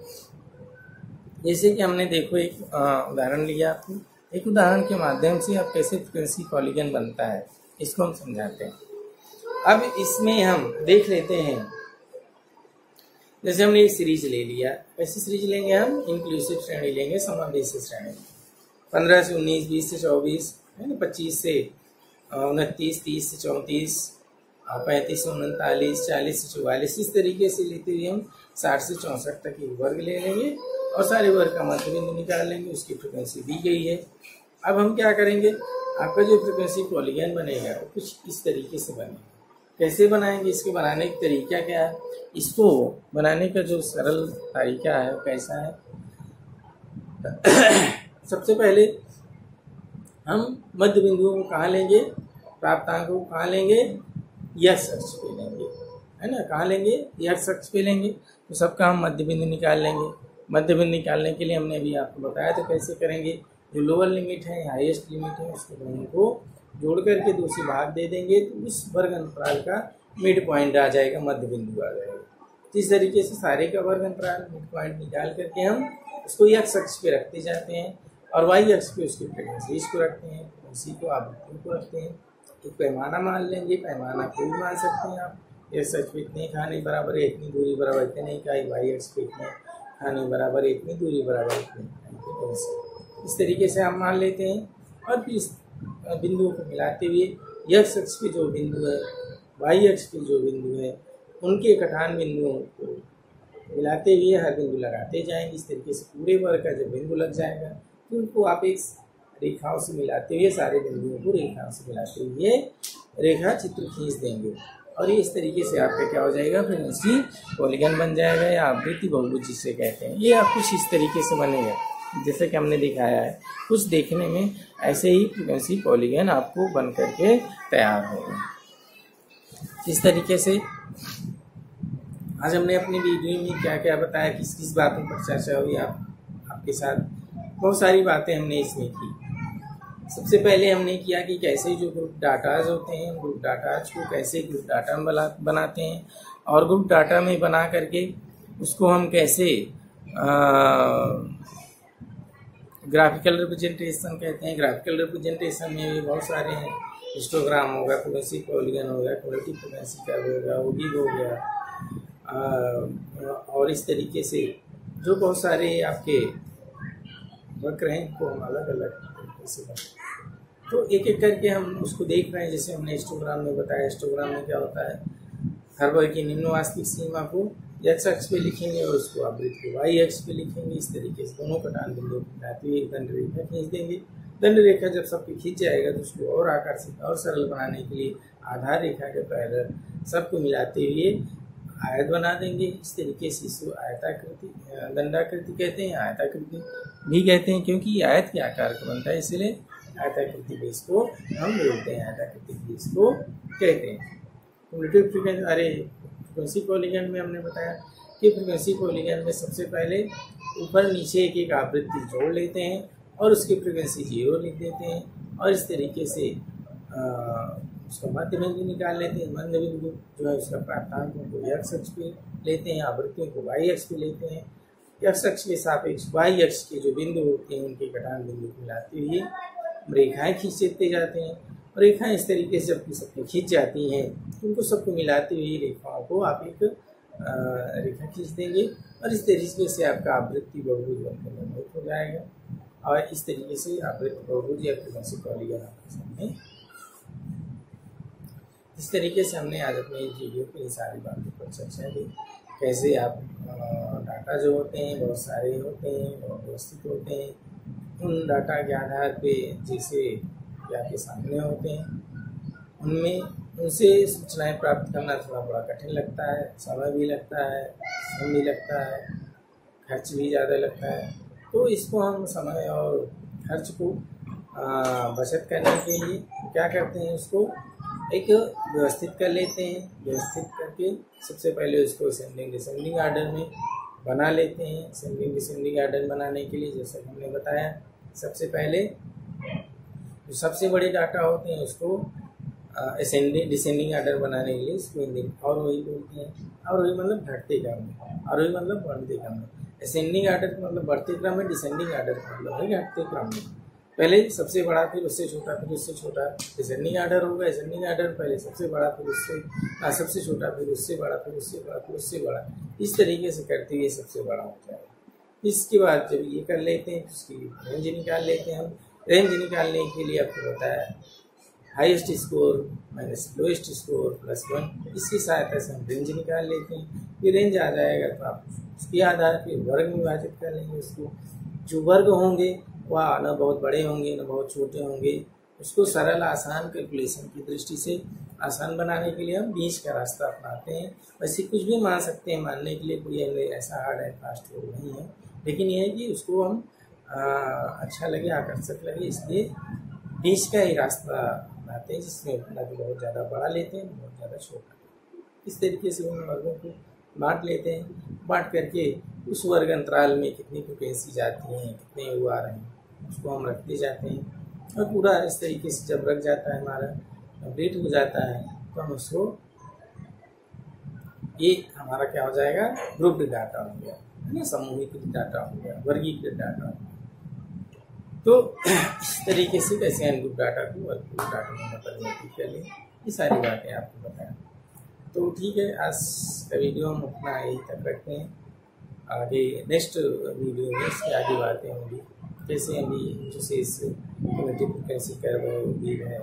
जैसे कि हमने देखो एक उदाहरण लिया, आपको एक उदाहरण के माध्यम से आप कैसे फ्रीक्वेंसी पॉलीगन बनता है इसको हम समझाते हैं। अब इसमें हम देख लेते हैं, जैसे हमने एक सीरीज ले लिया, ऐसी सीरीज लेंगे हम, इंक्लूसिव श्रेणी लेंगे, समावेशी श्रेणी, पंद्रह से उन्नीस, बीस से चौबीस, है ना, पच्चीस से उनतीस, तीस से चौंतीस, पैंतीस से उनतालीस, चालीस से चौवालीस, इस तरीके से लेते हुए हम साठ से चौंसठ तक एक वर्ग ले लेंगे और सारे वर्ग का मध्य बिंदु निकाल लेंगे। उसकी फ्रिक्वेंसी दी गई है। अब हम क्या करेंगे, आपका जो फ्रिक्वेंसी पॉलीगन बनेगा वो कुछ इस तरीके से बनेगा। कैसे बनाएंगे, इसके बनाने का तरीका क्या है, इसको बनाने का जो सरल तरीका है कैसा है। सबसे पहले हम मध्य बिंदुओं को कहाँ लेंगे, प्राप्तांक को कहाँ लेंगे, यक्स अक्ष पे लेंगे, है ना। कहाँ लेंगे, यक्स अक्ष पे लेंगे। तो सबका हम मध्य बिंदु निकाल लेंगे। मध्य बिंदु निकालने के लिए हमने अभी आपको बताया तो कैसे करेंगे, जो लोअर लिमिट है, हाईएस्ट लिमिट है, उसको दोनों को जोड़ करके दो से भाग दे देंगे तो उस वर्ग अंतराल का मिड पॉइंट आ जाएगा, मध्य बिंदु आ जाएगा। इस तरीके से सारे का वर्ग अंतराल मिड पॉइंट निकाल करके हम उसको यक्स अक्ष पे रखते जाते हैं और वाई अक्ष पे उसकी फ्रीक्वेंसी को रखते हैं, उसी को आवृत्ति को रखते हैं। एक पैमाना मान लेंगे, पैमाना कोई भी मान सकते हैं आप। एक्स अक्ष पे इतने खाने बराबर है, इतनी दूरी बराबर इतने का, वाई अक्ष पे इतने खाने बराबर है, इतनी दूरी बराबर इतने। इस तरीके से हम मान लेते हैं और फिर इस बिंदुओं को मिलाते हुए यक्स अक्ष पे जो बिंदु है, वाई अक्ष पे जो बिंदु है, उनके कटान बिंदुओं को मिलाते हुए हर बिंदु लगाते जाएंगे। इस तरीके से पूरे वर्ग का जब बिंदु लग जाएगा तो उनको आप एक रेखाओं से मिलाते हुए, सारे बिंदुओं को रेखाओं से मिलाते हुए रेखा चित्र खींच देंगे और ये इस तरीके से आपका क्या हो जाएगा, फ्रीक्वेंसी पॉलीगन बन जाएगा या आवृत्ति बहुभुज जिसे कहते हैं। ये आप कुछ इस तरीके से बनेगा जैसे कि हमने दिखाया है। कुछ देखने में ऐसे ही फ्रीक्वेंसी पॉलीगन आपको बन करके तैयार होगा। इस तरीके से आज हमने अपनी वीडियो में क्या क्या बताया, किस किस बातों पर चर्चा हुई आप आपके साथ, बहुत सारी बातें हमने इसमें की। सबसे पहले हमने किया कि कैसे जो ग्रुप डाटाज होते हैं, ग्रुप डाटाज को कैसे ग्रुप डाटा में बनाते हैं और ग्रुप डाटा में बना करके उसको हम कैसे ग्राफिकल रिप्रेजेंटेशन कहते हैं। ग्राफिकल रिप्रेजेंटेशन में भी बहुत सारे हैं, हिस्टोग्राम होगा, फ्रीक्वेंसी पॉलीगन होगा, क्वालिटी फ्रीक्वेंसी कर्व होगा, ओगिग हो गया, आ, और इस तरीके से जो बहुत सारे आपके वक्र हैं इनको हम अलग अलग तरीके से बनाते हैं। तो एक एक करके हम उसको देख रहे हैं। जैसे हमने हिस्टोग्राम में बताया, हिस्टोग्राम में क्या होता है, हर वर्ग की निम्न वास्तविक सीमा को एक्स अक्ष पे लिखेंगे और उसको आवृत्ति को वाई अक्ष पे लिखेंगे। इस तरीके से दोनों कटान बिंदुओं को मिलाते हुए एक दंड रेखा खींच देंगे। दंड रेखा जब सबको खींच जाएगा तो उसको और आकर्षित और सरल बनाने के लिए आधार रेखा के पैरेलल सबको मिलाते हुए आयत बना देंगे। इस तरीके से इसको आयताकृति, दंडाकृति कहते हैं, आयताकृति भी कहते हैं क्योंकि आयत के आकार का बनता है, इसलिए आयताकृति बेस को हम बोलते हैं, आयताकृति बेस को कहते हैं। क्युमुलेटिव फ्रीक्वेंसी, अरे फ्रीक्वेंसी पॉलीगन में हमने बताया कि फ्रीक्वेंसी पॉलीगन में सबसे पहले ऊपर नीचे एक एक आवृत्ति जोड़ लेते हैं और उसकी फ्रीक्वेंसी जीरो लिख देते हैं और इस तरीके से आ, उसका मध्य बिंदु निकाल लेते हैं। मध्य बिंदु जो है उसका प्राप्तांकों को एक्स अक्ष पे लेते हैं, आवृत्तियों को वाई अक्ष पे लेते हैं। एक्स अक्ष के सापेक्ष वाई अक्ष के जो बिंदु होते हैं उनके कटान बिंदु को मिलाते हुए रेखाएं खींचते जाते हैं। और रेखाएं इस तरीके से जब सबको खींच जाती हैं तो उनको सबको मिलाते हुए रेखाओं को आप एक रेखा खींच देंगे और इस तरीके से आपका आवृत्ति बहुभुज निर्मित हो जाएगा। और इस तरीके से आवृत्ति बहुभुज या फ्रीक्वेंसी पॉलीगन आपके सामने। इस तरीके से हमने आज अपने वीडियो पे इन सारी बातों पर चर्चा की। कैसे आप डाटा जो होते हैं बहुत सारे होते हैं, बहुत व्यवस्थित होते हैं, उन डाटा के आधार पे जैसे आपके सामने होते हैं उनमें उनसे सूचनाएं प्राप्त करना थोड़ा बड़ा कठिन लगता है, समय भी लगता है, समय भी लगता है, खर्च भी ज़्यादा लगता है। तो इसको हम समय और खर्च को बचत करने के लिए क्या करते हैं, उसको एक व्यवस्थित कर लेते हैं। व्यवस्थित करके सबसे पहले उसको असेंडिंग डिसेंडिंग आर्डर में बना लेते हैं। असेंडिंग डिसेंडिंग आर्डर बनाने के लिए जैसा कि हमने बताया, सबसे पहले जो सबसे बड़े डाटा होते हैं उसको असेंडिंग डिसेंडिंग आर्डर बनाने के लिए इसको हिंदी और वही बोलते हैं। और वही मतलब घटते क्रम में, और वही मतलब बढ़ते क्रम में। असेंडिंग आर्डर का मतलब बढ़ते क्रम में, डिसेंडिंग आर्डर का मतलब है घटते क्रम में। पहले सबसे बड़ा, फिर उससे छोटा, फिर उससे छोटा। डिसेंडिंग आर्डर होगा, असेंडिंग आर्डर पहले सबसे बड़ा, फिर उससे आ, सबसे छोटा, फिर उससे बड़ा, फिर उससे बड़ा, फिर उससे बड़ा। इस तरीके से करते हुए सबसे बड़ा हो जाएगा। इसके बाद जब ये कर लेते हैं तो उसकी रेंज निकाल लेते हैं हम। रेंज निकालने के लिए आपको बताया highest score minus lowest score plus one, इसकी सहायता से हम रेंज निकाल लेते हैं। ये रेंज आ जाएगा तो आप उसके आधार पर वर्ग में विभाजित कर लेंगे उसको। जो वर्ग होंगे वह न बहुत बड़े होंगे न बहुत छोटे होंगे, उसको सरल आसान कैलकुलेशन की दृष्टि से आसान बनाने के लिए हम बीच का रास्ता अपनाते हैं। वैसे कुछ भी मान सकते हैं, मानने के लिए कोई ऐसा हार्ड एंड फास्ट रूल नहीं है, लेकिन यह है कि उसको हम आ, अच्छा लगे, आकर्षक लगे, इसलिए बीच का ही रास्ता अपनाते हैं, जिसमें ना भी बहुत ज़्यादा बड़ा लेते हैं बहुत ज़्यादा छोटा। इस तरीके से उन वर्गों को बांट लेते हैं। बांट करके उस वर्ग अंतराल में कितनी फ्रिक्वेंसी जाती हैं, कितने वो आ रहे हैं, उसको हम रखते जाते हैं। और पूरा इस तरीके से जब रख जाता है, हमारा कंप्लीट हो जाता है, तो हम उसको, ये हमारा क्या हो जाएगा, ग्रुप्ड डाटा हो गया, है ना, समूहीकृत डाटा हो गया, वर्गीकृत डाटा हो गया। तो इस तरीके से कैसे अनग्रुप डाटा को वर्गीकृत डाटा में परिवर्तित कर लें, ये सारी बातें आपको बताएं। तो ठीक है, आज का वीडियो हम अपना यही तक रखते हैं। आगे नेक्स्ट वीडियो में इसकी आगे बातें होंगी, कैसे अभी जैसे इस फ्रीक्वेंसी कर्व भी है,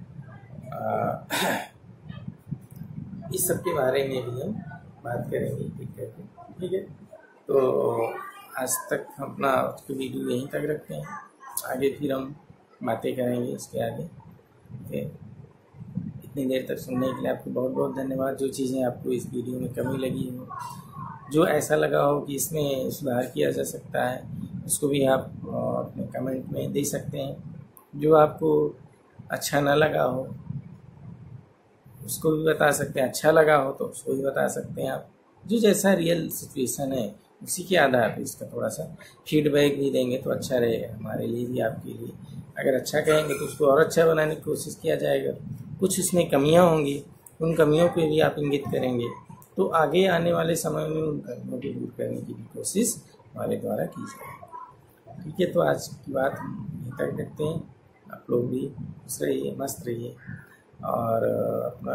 इस सब के बारे में भी हम बात करेंगे ठीक करके। ठीक है, तो आज तक हम अपना वीडियो यहीं तक रखते हैं, आगे फिर हम बातें करेंगे इसके आगे। ओके, इतनी देर तक सुनने के लिए आपको बहुत बहुत धन्यवाद। जो चीज़ें आपको इस वीडियो में कमी लगी हो, जो ऐसा लगा हो कि इसमें सुधार किया जा सकता है, उसको भी आप अपने कमेंट में दे सकते हैं। जो आपको अच्छा ना लगा हो उसको भी बता सकते हैं, अच्छा लगा हो तो उसको भी बता सकते हैं आप। जो जैसा रियल सिचुएशन है उसी के आधार पर इसका थोड़ा सा फीडबैक भी देंगे तो अच्छा रहेगा हमारे लिए भी, आपके लिए। अगर अच्छा कहेंगे तो उसको और अच्छा बनाने की कोशिश किया जाएगा। कुछ उसमें कमियां होंगी, उन कमियों पे भी आप इंगित करेंगे, तो आगे आने वाले समय में उन कमियों को दूर करने की भी कोशिश हमारे द्वारा की जाएगी। ठीक है, तो आज की बात यहीं तक रखते हैं। आप लोग भी खुश रहिए, मस्त रहिए और अपना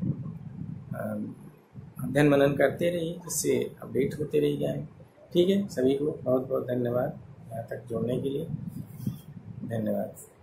अध्ययन मनन करते रहिए, जिससे अपडेट होते रहिए ज्ञान। ठीक है, सभी को बहुत बहुत धन्यवाद यहाँ तक जोड़ने के लिए। धन्यवाद।